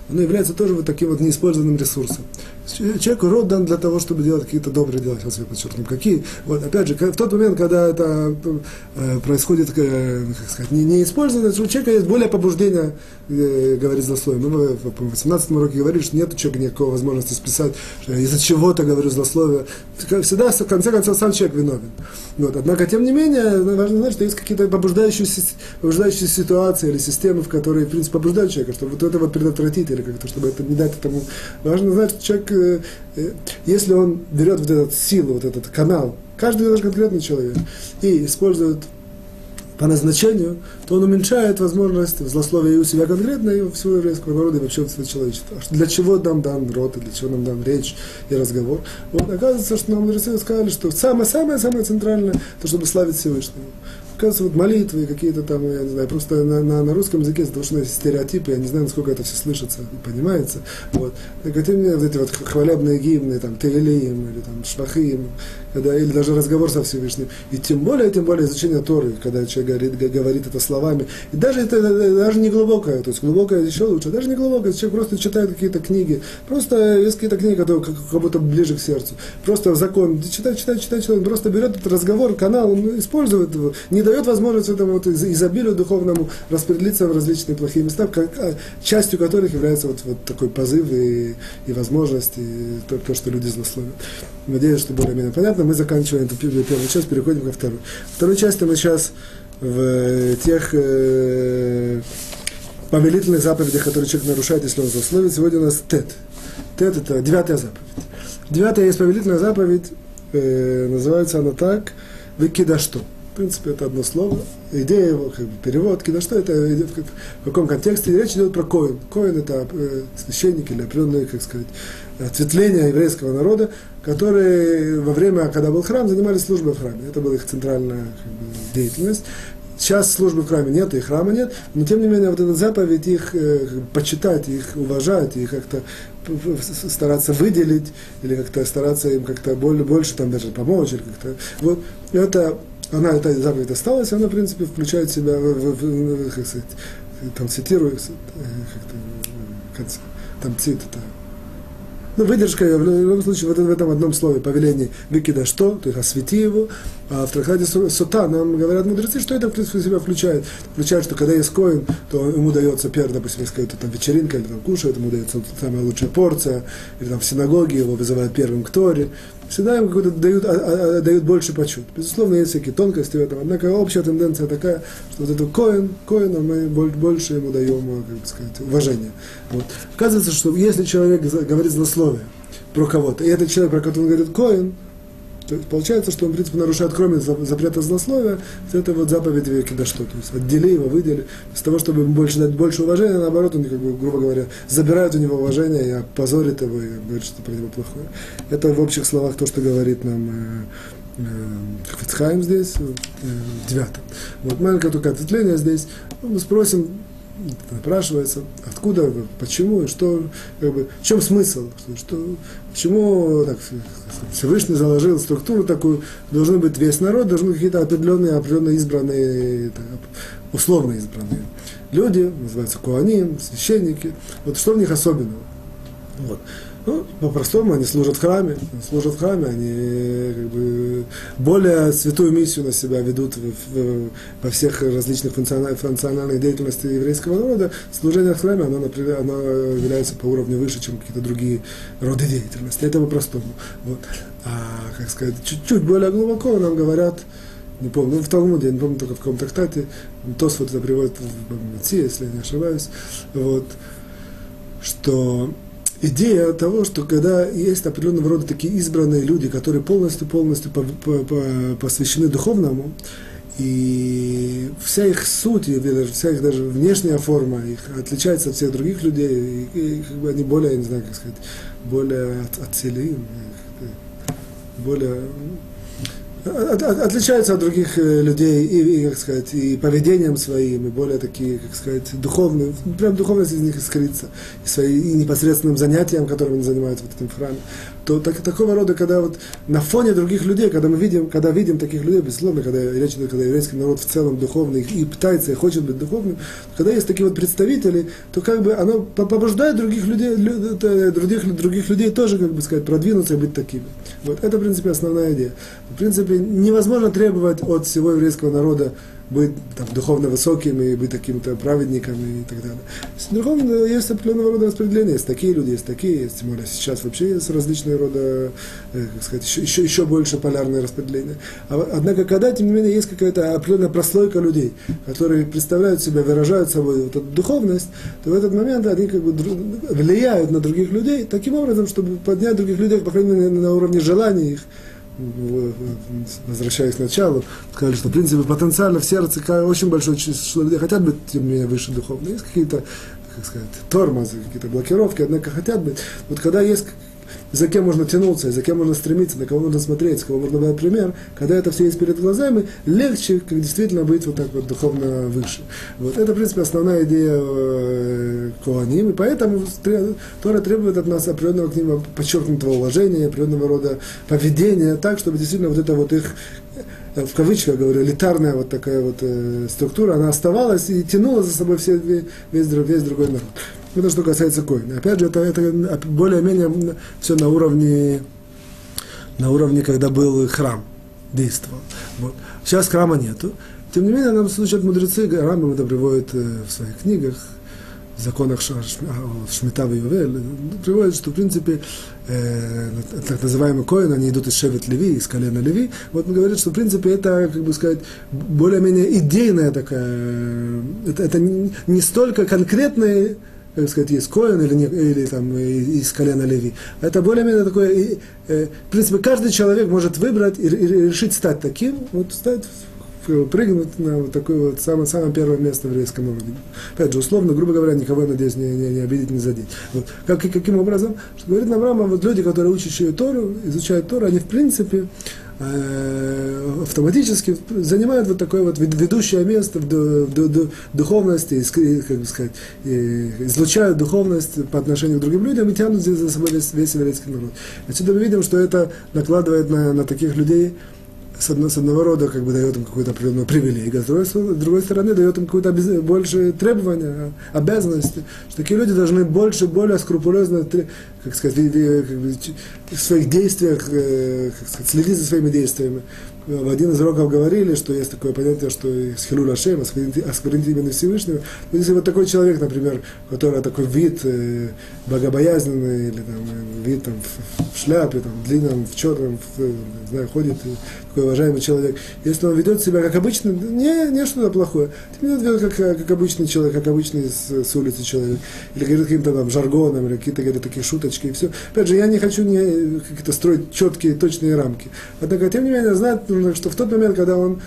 оно является тоже вот таким вот неиспользованным ресурсом. Человеку род дан для того, чтобы делать какие-то добрые дела, сейчас я подчеркну, какие. Вот, опять же, в тот момент, когда это происходит, как сказать, неиспользование, у человека есть более побуждение говорить злословие. Мы в 18 уроке говорили, что нет у человека никакой возможности списать, что я из-за чего-то говорю злословие. Всегда, в конце концов, сам человек виновен. Вот. Однако, тем не менее, важно знать, что есть какие-то побуждающие ситуации или системы, в которые, в принципе, побуждают человека, чтобы вот это вот предотвратить, или как-то, чтобы это не дать этому. Важно знать, что человек, если он берет вот эту силу, вот этот канал, каждый даже конкретный человек, и использует по назначению, то он уменьшает возможность злословия и у себя конкретно, и у всего еврейского народа, и вообще у всего человечества. Для чего нам дан рот, и для чего нам дан речь и разговор? Вот оказывается, что нам мудрецы сказали, что самое-самое центральное, то, чтобы славить Всевышнего. Оказывается, вот молитвы какие-то там, я не знаю, просто на русском языке, потому что есть стереотипы, я не знаю, насколько это все слышится и понимается. Вот. Так вот эти вот хвалебные гимны, там, Теилим, или там Швахим, или даже разговор со Всевышним. И тем более изучение Торы, когда человек говорит это словами. И даже это даже не глубокое, то есть глубокое еще лучше, даже не глубокое, человек просто читает какие-то книги, просто есть какие-то книги, которые как будто ближе к сердцу. Просто закон, читает, он просто берет этот разговор, канал, он использует его, не дает возможность этому вот изобилию духовному распределиться в различные плохие места, частью которых является вот такой позыв и возможность, и то, что люди злословят. Надеюсь, что более-менее понятно. Мы заканчиваем эту первую часть, переходим ко второй. Второй части мы сейчас в тех повелительных заповедях, которые человек нарушает, если он злословит. Сегодня у нас Тет. Тет – это 9-я заповедь. 9-я есть повелительная заповедь, называется она так, «Выкидашто». В принципе, это одно слово. Идея его, перевод, кидашто, это в каком контексте? Речь идет про коэн. Коэн – это священник или определенное, как сказать, ответвление еврейского народа, которые во время, когда был храм, занимались службой в храме. Это была их центральная деятельность. Сейчас службы в храме нет, и храма нет, но тем не менее вот эта заповедь их почитать, их уважать, их как-то стараться выделить, или как-то стараться им как-то больше там даже помочь, или как-то. Вот это, эта заповедь осталась, она в принципе включает в себя, как сказать, там цитирую, там цит, это. Ну, выдержка, в любом случае, вот в этом одном слове, повеление «выкидашто», то есть «освети его», а в трактате Сота нам говорят мудрецы, что это в принципе себя включает. Включает, что когда есть коэн, то ему дается первая, допустим, если какая-то там вечеринка, или там кушает, ему дается самая лучшая порция, или там в синагоге его вызывают первым к Торе. Всегда ему какой-то дают больше почет. Безусловно, есть всякие тонкости в этом, однако общая тенденция такая, что вот этот коэн, мы больше ему даем, как сказать, уважение. Вот. Оказывается, что если человек говорит злословие про кого-то, и этот человек, про которого он говорит коэн, то есть получается, что он, в принципе, нарушает, кроме запрета злословия, это вот заповедь кидашто, то есть отдели его, выдели, с того, чтобы ему дать больше уважения, наоборот, он, как бы, грубо говоря, забирает у него уважение и опозорит его, и говорит, что про него плохое. Это в общих словах то, что говорит нам Хафец Хаим здесь, в 9. Вот маленькое только ответвление здесь. Мы спросим, напрашивается, откуда, почему, что, как бы, в чем смысл, почему так, Всевышний заложил структуру такую, должен быть весь народ, должны быть какие-то определенные избранные, условно избранные люди, называются коаним, священники, вот что в них особенного. Вот. Ну, по-простому, они служат в храме, они как бы более святую миссию на себя ведут во всех различных функциональных деятельностях еврейского народа. Служение в храме, оно является по уровню выше, чем какие-то другие роды деятельности. Это по-простому. Вот. А, как сказать, чуть-чуть более глубоко нам говорят, не помню, в Талмуде, я не помню только в каком трактате, Тосфот это приводит в Бамидбар, если я не ошибаюсь, вот, что идея того, что когда есть определенного рода такие избранные люди, которые полностью посвящены духовному, и вся их суть, вся их даже внешняя форма их отличается от всех других людей, и как бы они более, я не знаю, как сказать, более отцелим, более Отличаются от других людей и, как сказать, и поведением своим, и более такие, как сказать, духовные, прям духовность из них искрится, и непосредственным занятием, которым они занимаются в этом храме. То такого рода, когда вот на фоне других людей, когда видим таких людей, безусловно, когда речь идет, когда еврейский народ в целом духовный и пытается, и хочет быть духовным, когда есть такие вот представители, то как бы оно побуждает других людей тоже, как бы сказать, продвинуться и быть такими. Вот это, в принципе, основная идея. В принципе, невозможно требовать от всего еврейского народа быть там, духовно высокими, быть такими-то праведниками и так далее. Духовно есть определенного рода распределение. Есть такие люди, есть такие, есть, тем более сейчас вообще есть различные рода, как сказать, еще больше полярное распределение. Однако, когда, тем не менее, есть какая-то определенная прослойка людей, которые представляют себя, выражают собой вот эту духовность, то в этот момент они как бы влияют на других людей таким образом, чтобы поднять других людей, по крайней мере, на уровне желаний их. Возвращаясь к началу, сказали, что в принципе потенциально в сердце очень большое число людей хотят быть, тем не менее, выше духовно. Есть какие-то, как сказать, тормозы, какие-то блокировки, однако хотят быть. Вот когда есть, за кем можно тянуться, за кем можно стремиться, на кого можно смотреть, с кого можно брать пример, когда это все есть перед глазами, легче как действительно быть вот так вот духовно выше. Вот это, в принципе, основная идея Коаним, и поэтому Тора требует от нас определенного к ним подчеркнутого уважения, определенного рода поведения, так, чтобы действительно вот это вот их, в кавычках говорю, элитарная вот такая вот структура, она оставалась и тянула за собой весь другой народ. Это что касается коина. Опять же, это более-менее все на уровне, когда был храм, действовал. Вот. Сейчас храма нету. Тем не менее, нам случают мудрецы, Рамбам это приводит в своих книгах, в законах Шмита и Ювель, приводит, что в принципе так называемые коины, они идут из Шевет Леви, из колена Леви. Вот он говорит, что в принципе это, как бы сказать, более-менее идейная такая, это не столько конкретные, как сказать, есть коин или там из колена Леви. Это более-менее такое, в принципе, каждый человек может выбрать и решить стать таким, вот стать, прыгнуть на вот такое вот самое первое место в еврейском народе. Опять же, условно, грубо говоря, никого, надеюсь, не обидеть, не задеть. Вот. Каким образом? Что говорит нам Рама, вот люди, которые учат Тору, изучают Тору, они в принципе автоматически занимают вот такое вот ведущее место в духовности, как бы сказать, излучают духовность по отношению к другим людям и тянут за собой весь еврейский народ. Отсюда мы видим, что это накладывает на таких людей с одного рода как бы дает им какую-то определенную привилегию, а с другой стороны дает им какое-то больше требования, обязанности, что такие люди должны более скрупулезно, как сказать, в своих действиях, как сказать, следить за своими действиями. В один из уроков говорили, что есть такое понятие, что хилуль Ашем, осквернить имя Всевышнего. Но если вот такой человек, например, у которого такой вид богобоязненный, или там, вид там, в шляпе, там, длинном, в черном, не знаю, ходит, такой уважаемый человек, если он ведет себя как обычно, не что-то плохое, он ведет как обычный человек, как обычный с улицы человек, или говорит каким-то там жаргоном, или какие-то говорят, такие шуточки, и все. Опять же, я не хочу какие-то строить четкие, точные рамки. Однако, тем не менее, знать, что в тот момент, когда он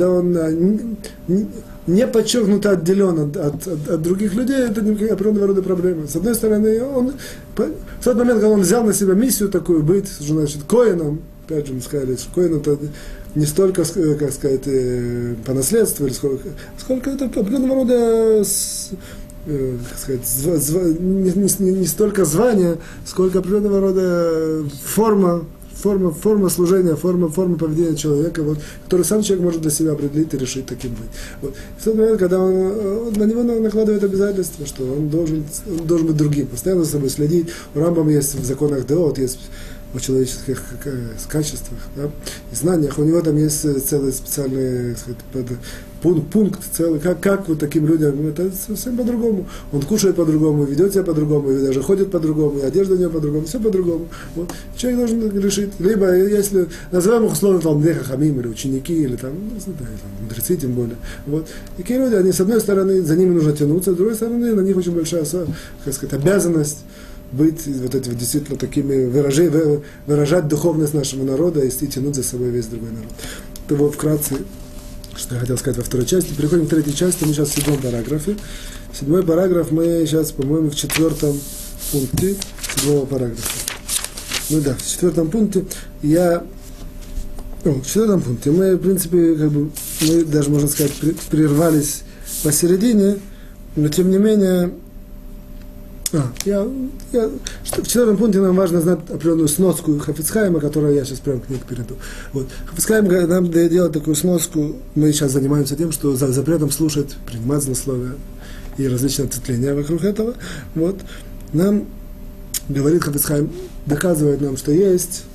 не подчеркнуто отделен от других людей, это определенного рода проблема. С одной стороны, в тот момент, когда он взял на себя миссию такую, быть, значит, коином, опять же, мы сказали, что коин это не столько, как сказать, по наследству, или сколько это определенного рода, как сказать, не столько звания, сколько определенного рода форма служения, форма поведения человека, вот, который сам человек может для себя определить и решить таким быть. Вот. В тот момент, когда на него накладывает обязательство, что он должен быть другим, постоянно за собой следить. У Рамбама есть в законах Деот, есть о человеческих качествах, да, и знаниях, у него там есть целый специальный, сказать, пункт целый, как вот таким людям, это совсем по-другому. Он кушает по-другому, ведет себя по-другому, и даже ходит по-другому, и одежда у него по-другому, все по-другому. Вот. Человек должен решить, либо, если называем их условно Талмидей Хахамим, или ученики, или там, мудрецы тем более. Вот. Такие люди, они, с одной стороны, за ними нужно тянуться, с другой стороны, на них очень большая, как сказать, обязанность быть вот этими действительно такими, выражать духовность нашего народа и тянуть за собой весь другой народ. Это вот вкратце, что я хотел сказать во второй части. Переходим к третьей части, мы сейчас в 7 параграфе. 7 параграф мы сейчас, по-моему, в 4 пункте 7 параграфа. Ну да, в 4 пункте я Ну, в четвертом пункте мы, в принципе, мы даже, можно сказать, прервались посередине, но тем не менее, в четвертом пункте нам важно знать определенную сноску Хафец Хаима, которую я сейчас прямо к ней перейду. Вот. Хафец Хаим нам делает такую сноску, мы сейчас занимаемся тем, что за запретом слушать, принимать злословия и различные ответвления вокруг этого. Вот. Нам говорит Хафец Хаим, доказывает нам, что есть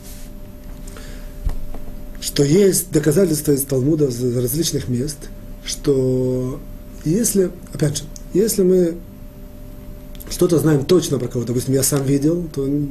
доказательства из Талмуда, из различных мест, что если, опять же, если мы что-то знаем точно про кого-то, допустим, я сам видел,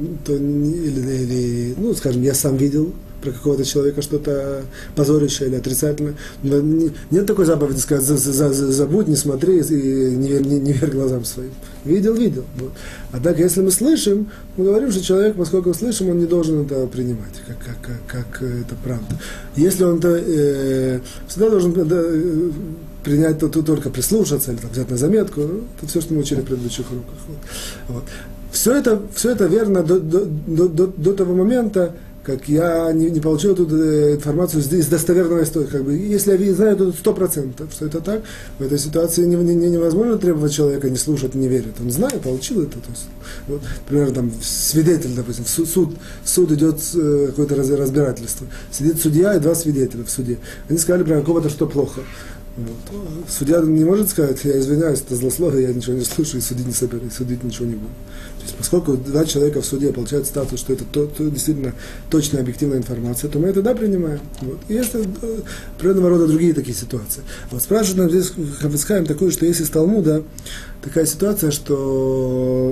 или, скажем, я сам видел про какого-то человека что-то позорящее или отрицательное, но нет такой заповеди сказать, забудь, не смотри и не верь глазам своим. Видел. Вот. Однако, если мы слышим, мы говорим, что человек, поскольку слышим, он не должен это принимать, как это правда. Если он это всегда должен принять, то только прислушаться или взять на заметку, это все, что мы учили в предыдущих уроках. Вот. Все это верно до того момента, как я не получил эту информацию из достоверного источника. Если я знаю, то 100%, что это так, в этой ситуации невозможно требовать человека не слушать, не верить. Он знает, получил это. То есть, вот, например, там, свидетель, допустим, суд идет какое-то разбирательство. Сидит судья и два свидетеля в суде. Они сказали про кого-то, что плохо. Вот. Судья не может сказать, я извиняюсь, это злословие, я ничего не слушаю, и судить не собираюсь, судить ничего не буду. То есть, поскольку два человека в суде получают статус, что это действительно точная, объективная информация, то мы это принимаем. Вот. И есть определенного рода другие такие ситуации. Вот спрашивают нам здесь Хафец Хаим такое, что есть из Талмуда такая ситуация, что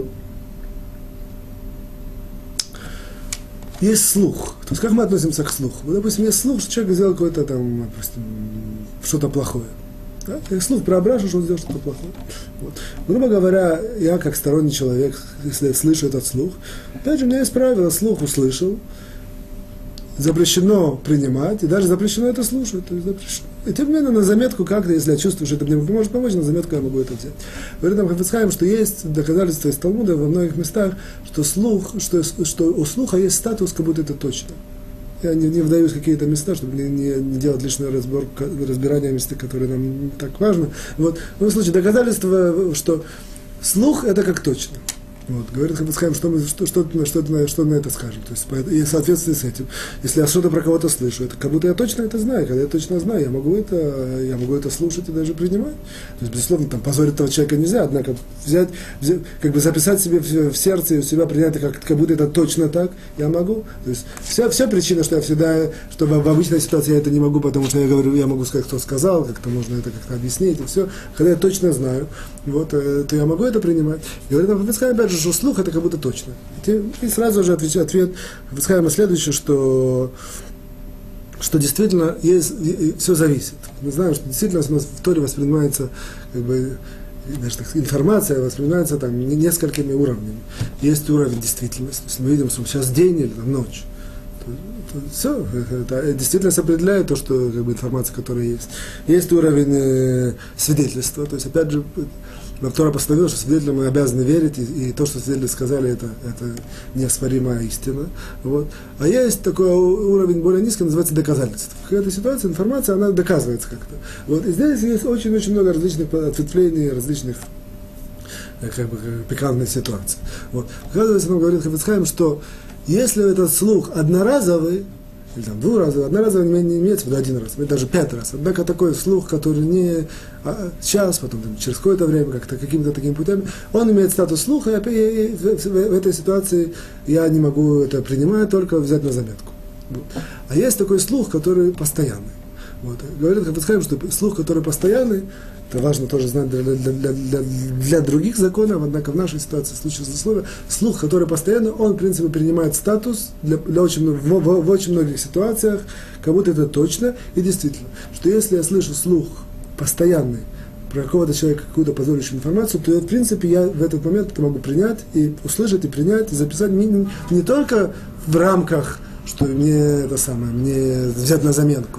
есть слух. То есть как мы относимся к слуху? Вот, допустим, есть слух, что человек сделал какое-то там, допустим, что-то плохое. Да? Есть слух про Абрашу, что он сделал что-то плохое. Вот. Грубо говоря, я как сторонний человек, если слышу этот слух, опять же, у меня есть правило, слух услышал, запрещено принимать, и даже запрещено это слушать. То есть запрещено. И тем не менее, на заметку как-то, если я чувствую, что это мне может помочь, на заметку я могу это взять. Говорит нам Хафец Хаим, что есть доказательства из Талмуда во многих местах, что что у слуха есть статус, как будто это точно. Я не вдаюсь в какие-то места, чтобы не делать лишнее разбирание мест, которые нам не так важно. Вот. В любом случае, доказательство, что слух это как точно. Вот, говорит Хафец Хаим, что на это скажем. То есть, и в соответствии с этим, если я что-то про кого-то слышу, это как будто я точно это знаю. Когда я точно знаю, я могу это слушать и даже принимать. То есть, безусловно, там, позорить этого человека нельзя, однако взять, как бы записать себе в сердце и у себя принять, как будто это точно так, я могу. То есть, вся причина, что я всегда, что в обычной ситуации я это не могу, потому что я говорю, я могу сказать, кто сказал, как-то можно это как-то объяснить, и все. Когда я точно знаю, вот, то я могу это принимать. Говорит нам Хафец Хаим, опять же, что слух это как будто точно. И сразу же ответ Хафец Хаима следующий, что действительно все зависит. Мы знаем, что действительно у нас в Торе воспринимается даже так, информация воспринимается там несколькими уровнями. Есть уровень действительности. Если мы видим, что сейчас день или там, ночь, то все, это действительно определяет то, что информация, которая есть. Есть уровень свидетельства, то есть опять же но Тора постановила, что свидетелям мы обязаны верить, и то, что свидетели сказали, это неоспоримая истина. Вот. А есть такой уровень более низкий, называется доказательство. В этой ситуации информация, она доказывается как-то. Вот. И здесь есть очень-очень много различных ответвлений, различных пикантных ситуаций. Вот. Оказывается, нам говорит Хафец Хаим, что если этот слух одноразовый, или там двуразовый, одноразовый не имеется в виду один раз, даже 5 раз. Однако такой слух, который не час, потом там, через какое-то время, как-то какими-то такими путями, он имеет статус слуха, и в этой ситуации я не могу это принимать, только взять на заметку. Вот. А есть такой слух, который постоянный. Вот. Говорит Хафец Хаим, что слух, который постоянный, это важно тоже знать для других законов, однако в нашей ситуации, в случае злословия, слух, который постоянно, он, в принципе, принимает статус в очень многих ситуациях, как будто это точно, и действительно, что если я слышу слух постоянный про какого-то человека, какую-то позорящую информацию, то, в принципе, я в этот момент это могу принять, и услышать, и принять, и записать не только в рамках, что мне мне взять на заметку,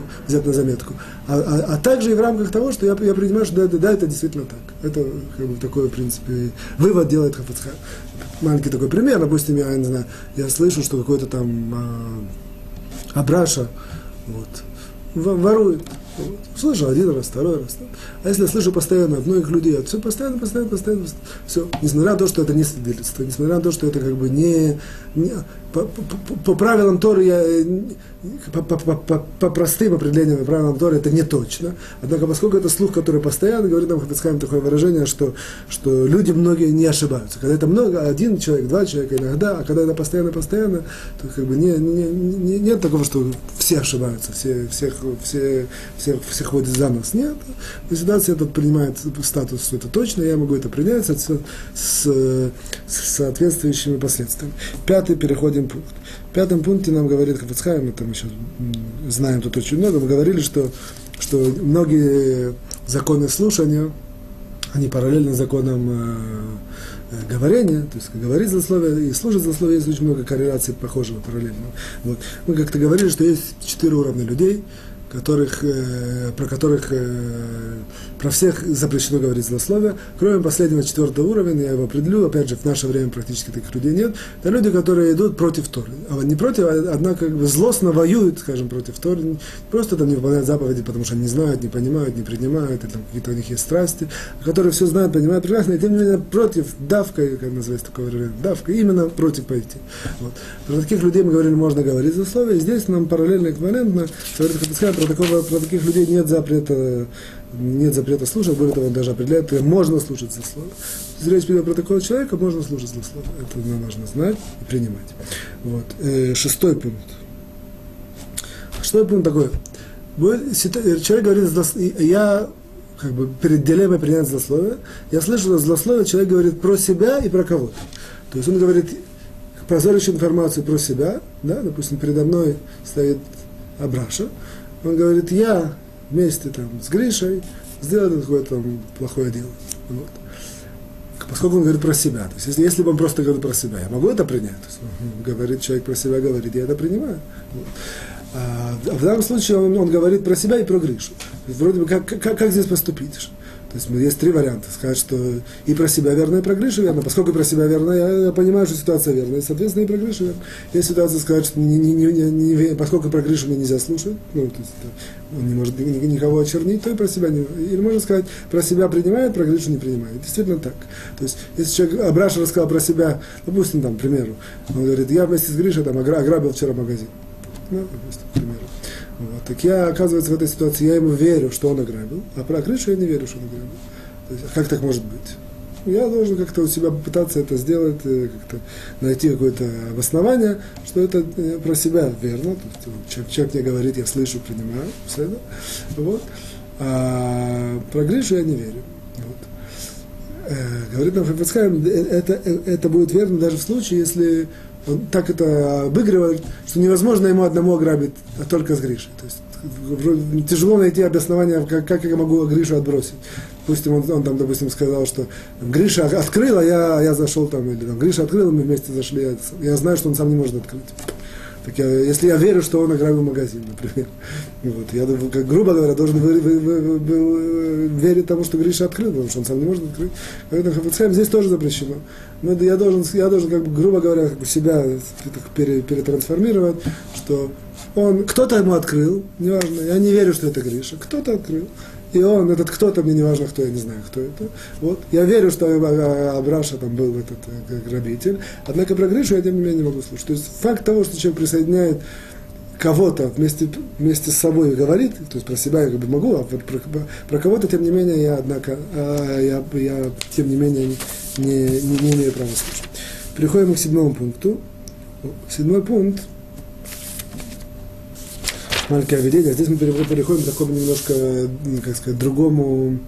а также и в рамках того, что я принимаю, что да, это действительно так. Это такой, в принципе, вывод делает Хафец Хаим. Маленький такой пример, допустим, я не знаю, я слышу, что какой-то там Абраша Вот. Ворует. Вот. Слышу один раз, второй раз. А если я слышу постоянно от многих людей, все постоянно, все, несмотря на то, что это не свидетельство, несмотря на то, что это как бы не по правилам Торы, по простым определениям и правилам Торы это не точно. Однако, поскольку это слух, который постоянно, говорит нам Хафец Хаим такое выражение, что люди многие не ошибаются. Когда это много, один человек, два человека иногда, а когда это постоянно, то как бы нет такого, что все ошибаются, все ходят за нас. Нет. В ситуации это принимает статус, что это точно, я могу это принять с соответствующими последствиями. Пятый, переходим пункт. В пятом пункте нам говорит Хафец Хаим, это мы сейчас знаем тут очень много, мы говорили, что многие законы слушания, они параллельны законам говорения, то есть говорить злословие и слушать злословие, есть очень много корреляций похожего, параллельного. Вот. Мы как-то говорили, что есть 4 уровня людей, про всех запрещено говорить злословие, кроме последнего 4 уровня, я его определю, опять же, в наше время практически таких людей нет, это люди, которые идут против Торы, не против, однако как бы злостно воюют, скажем, против Торы, просто там не выполняют заповеди, потому что они не знают, не понимают, не принимают, и там какие-то у них есть страсти, которые все знают, понимают прекрасно, и тем не менее против, давкой, как называется такое выражение, давкой, именно против пойти. Вот. Про таких людей мы говорили, можно говорить злословие, и здесь нам параллельно, эквивалентно, про таких людей нет запрета слушать, более того, он даже определяет, можно слушать злословие. Если речь идет про такого человека, можно слушать злословие. Это нам нужно знать и принимать. Вот. 6 пункт. 6 пункт такой. Человек говорит, я как бы перед дилеммой принять злословие, я слышу злословие, человек говорит про себя и про кого-то. То есть он говорит позорящую информацию про себя, да, допустим, передо мной стоит Абраша, он говорит, я вместе там, с Гришей сделал какое-то там плохое дело. Вот. Поскольку он говорит про себя. То есть, если бы он просто говорит про себя, я могу это принять? То есть, говорит человек про себя, говорит, я это принимаю. Вот. А в данном случае он говорит про себя и про Гришу. Вроде бы, как здесь поступить? То есть есть 3 варианта. Сказать, что и про себя верно, и про Гришу верно. Поскольку про себя верно, я понимаю, что ситуация верна. И, соответственно, и про Гришу верно. Есть ситуация сказать, что поскольку про Гришу мне нельзя слушать, то есть он не может никого очернить, то и про себя не. Или можно сказать, про себя принимает, про Гришу не принимает. Действительно так. То есть, если человек, Абраша рассказал про себя, допустим, там, к примеру, он говорит, я вместе с Гришей там, ограбил вчера магазин. Ну, допустим, к примеру. Вот. Так я, оказывается, в этой ситуации, я ему верю, что он ограбил, а про Гришу я не верю, что он ограбил. То есть, как так может быть? Я должен как-то у себя попытаться это сделать, как-то найти какое-то обоснование, что это про себя верно. То есть, человек мне говорит, я слышу, принимаю, все это. Вот. А про Гришу я не верю. Вот. Говорит нам Хафец Хаим, это будет верно даже в случае, если он так это обыгрывает, что невозможно ему одному ограбить, а только с Гришей. То есть тяжело найти обоснование, как я могу Гришу отбросить. Допустим, он там, допустим, сказал, что Гриша открыл, а я зашел там, или там, Гриша открыл, мы вместе зашли, я знаю, что он сам не может открыть. Так если я верю, что он ограбил магазин, например, вот, я, как, грубо говоря, должен верить тому, что Гриша открыл, потому что он сам не может открыть. Поэтому Хафец Хаим здесь тоже запрещено. Но я должен как бы, грубо говоря, как бы себя перетрансформировать, что кто-то ему открыл, неважно, я не верю, что это Гриша, кто-то открыл. И он, этот кто-то, мне не важно кто, я не знаю, кто это. Вот. Я верю, что Абраша там был этот грабитель, однако про Гришу я, тем не менее, не могу слушать. То есть факт того, что человек присоединяет кого-то вместе с собой и говорит, то есть про себя я как бы могу, а вот про кого-то, тем не менее, я, однако, я тем не менее, не имею права слушать. Переходим к 7 пункту. 7 пункт. Маленькое введение. Здесь мы переходим к такому немножко, как сказать, другому.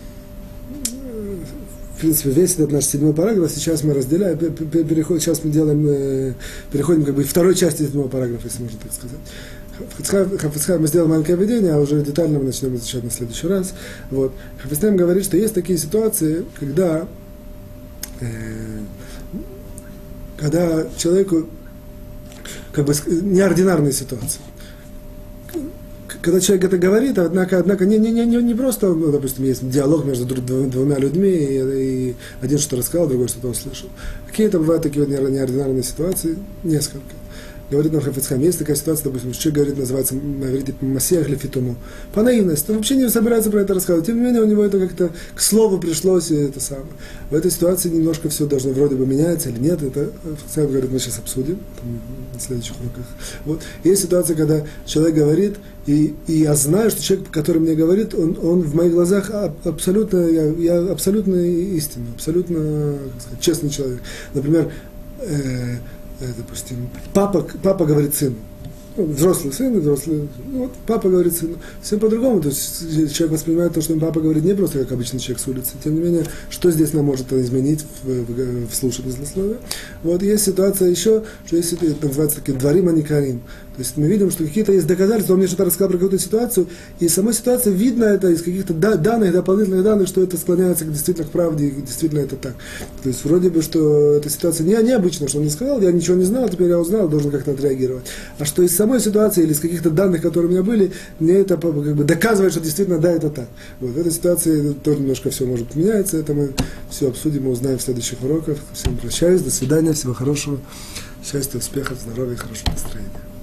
В принципе, весь этот наш 7 параграф сейчас мы разделяем, сейчас мы переходим как бы к второй части 7 параграфа, если можно так сказать. Хафец Хаим, мы сделаем маленькое введение, а уже детально мы начнем изучать на следующий раз. Вот. Хафец Хаим говорит, что есть такие ситуации, когда человеку как бы неординарные ситуации. Когда человек это говорит, однако не просто, допустим, есть диалог между двумя людьми, и один что-то рассказал, другой что-то услышал. Какие-то бывают такие вот неординарные ситуации, несколько. говорит нам Хафец Хаим, есть такая ситуация, допустим, что человек говорит, называется, говорит, Масех Лефитуму, по наивности, он вообще не собирается про это рассказывать, тем не менее, у него это как-то к слову пришлось, и это самое. В этой ситуации немножко все должно вроде бы меняться или нет, это Хафец Хаим говорит, мы сейчас обсудим, там, на следующих уроках. Вот. Есть ситуация, когда человек говорит, и я знаю, что человек, который мне говорит, он в моих глазах абсолютно, я абсолютно истинный, абсолютно, как сказать, честный человек. Например, допустим, папа говорит сыну, взрослый сын, взрослый, вот, папа говорит сыну, все по-другому, то есть человек воспринимает то, что ему папа говорит, не просто как обычный человек с улицы, тем не менее, что здесь нам может изменить в слушании злословия. Вот есть ситуация еще, что есть, это называется такие дворим, а не карим. То есть мы видим, что какие-то есть доказательства, он мне что-то рассказал про какую-то ситуацию, и самой ситуации видно это из каких-то данных, дополнительных данных, что это склоняется действительно к правде, и действительно это так. То есть вроде бы, что эта ситуация необычна, что он мне сказал, я ничего не знал, теперь я узнал, должен как-то отреагировать. А что из самой ситуации или из каких-то данных, которые у меня были, мне это как бы доказывает, что действительно да, это так. Вот в этой ситуации тоже немножко все может меняться, это мы все обсудим, мы узнаем в следующих уроках. Всем прощаюсь, до свидания, всего хорошего, счастья, успехов, здоровья и хорошего настроения.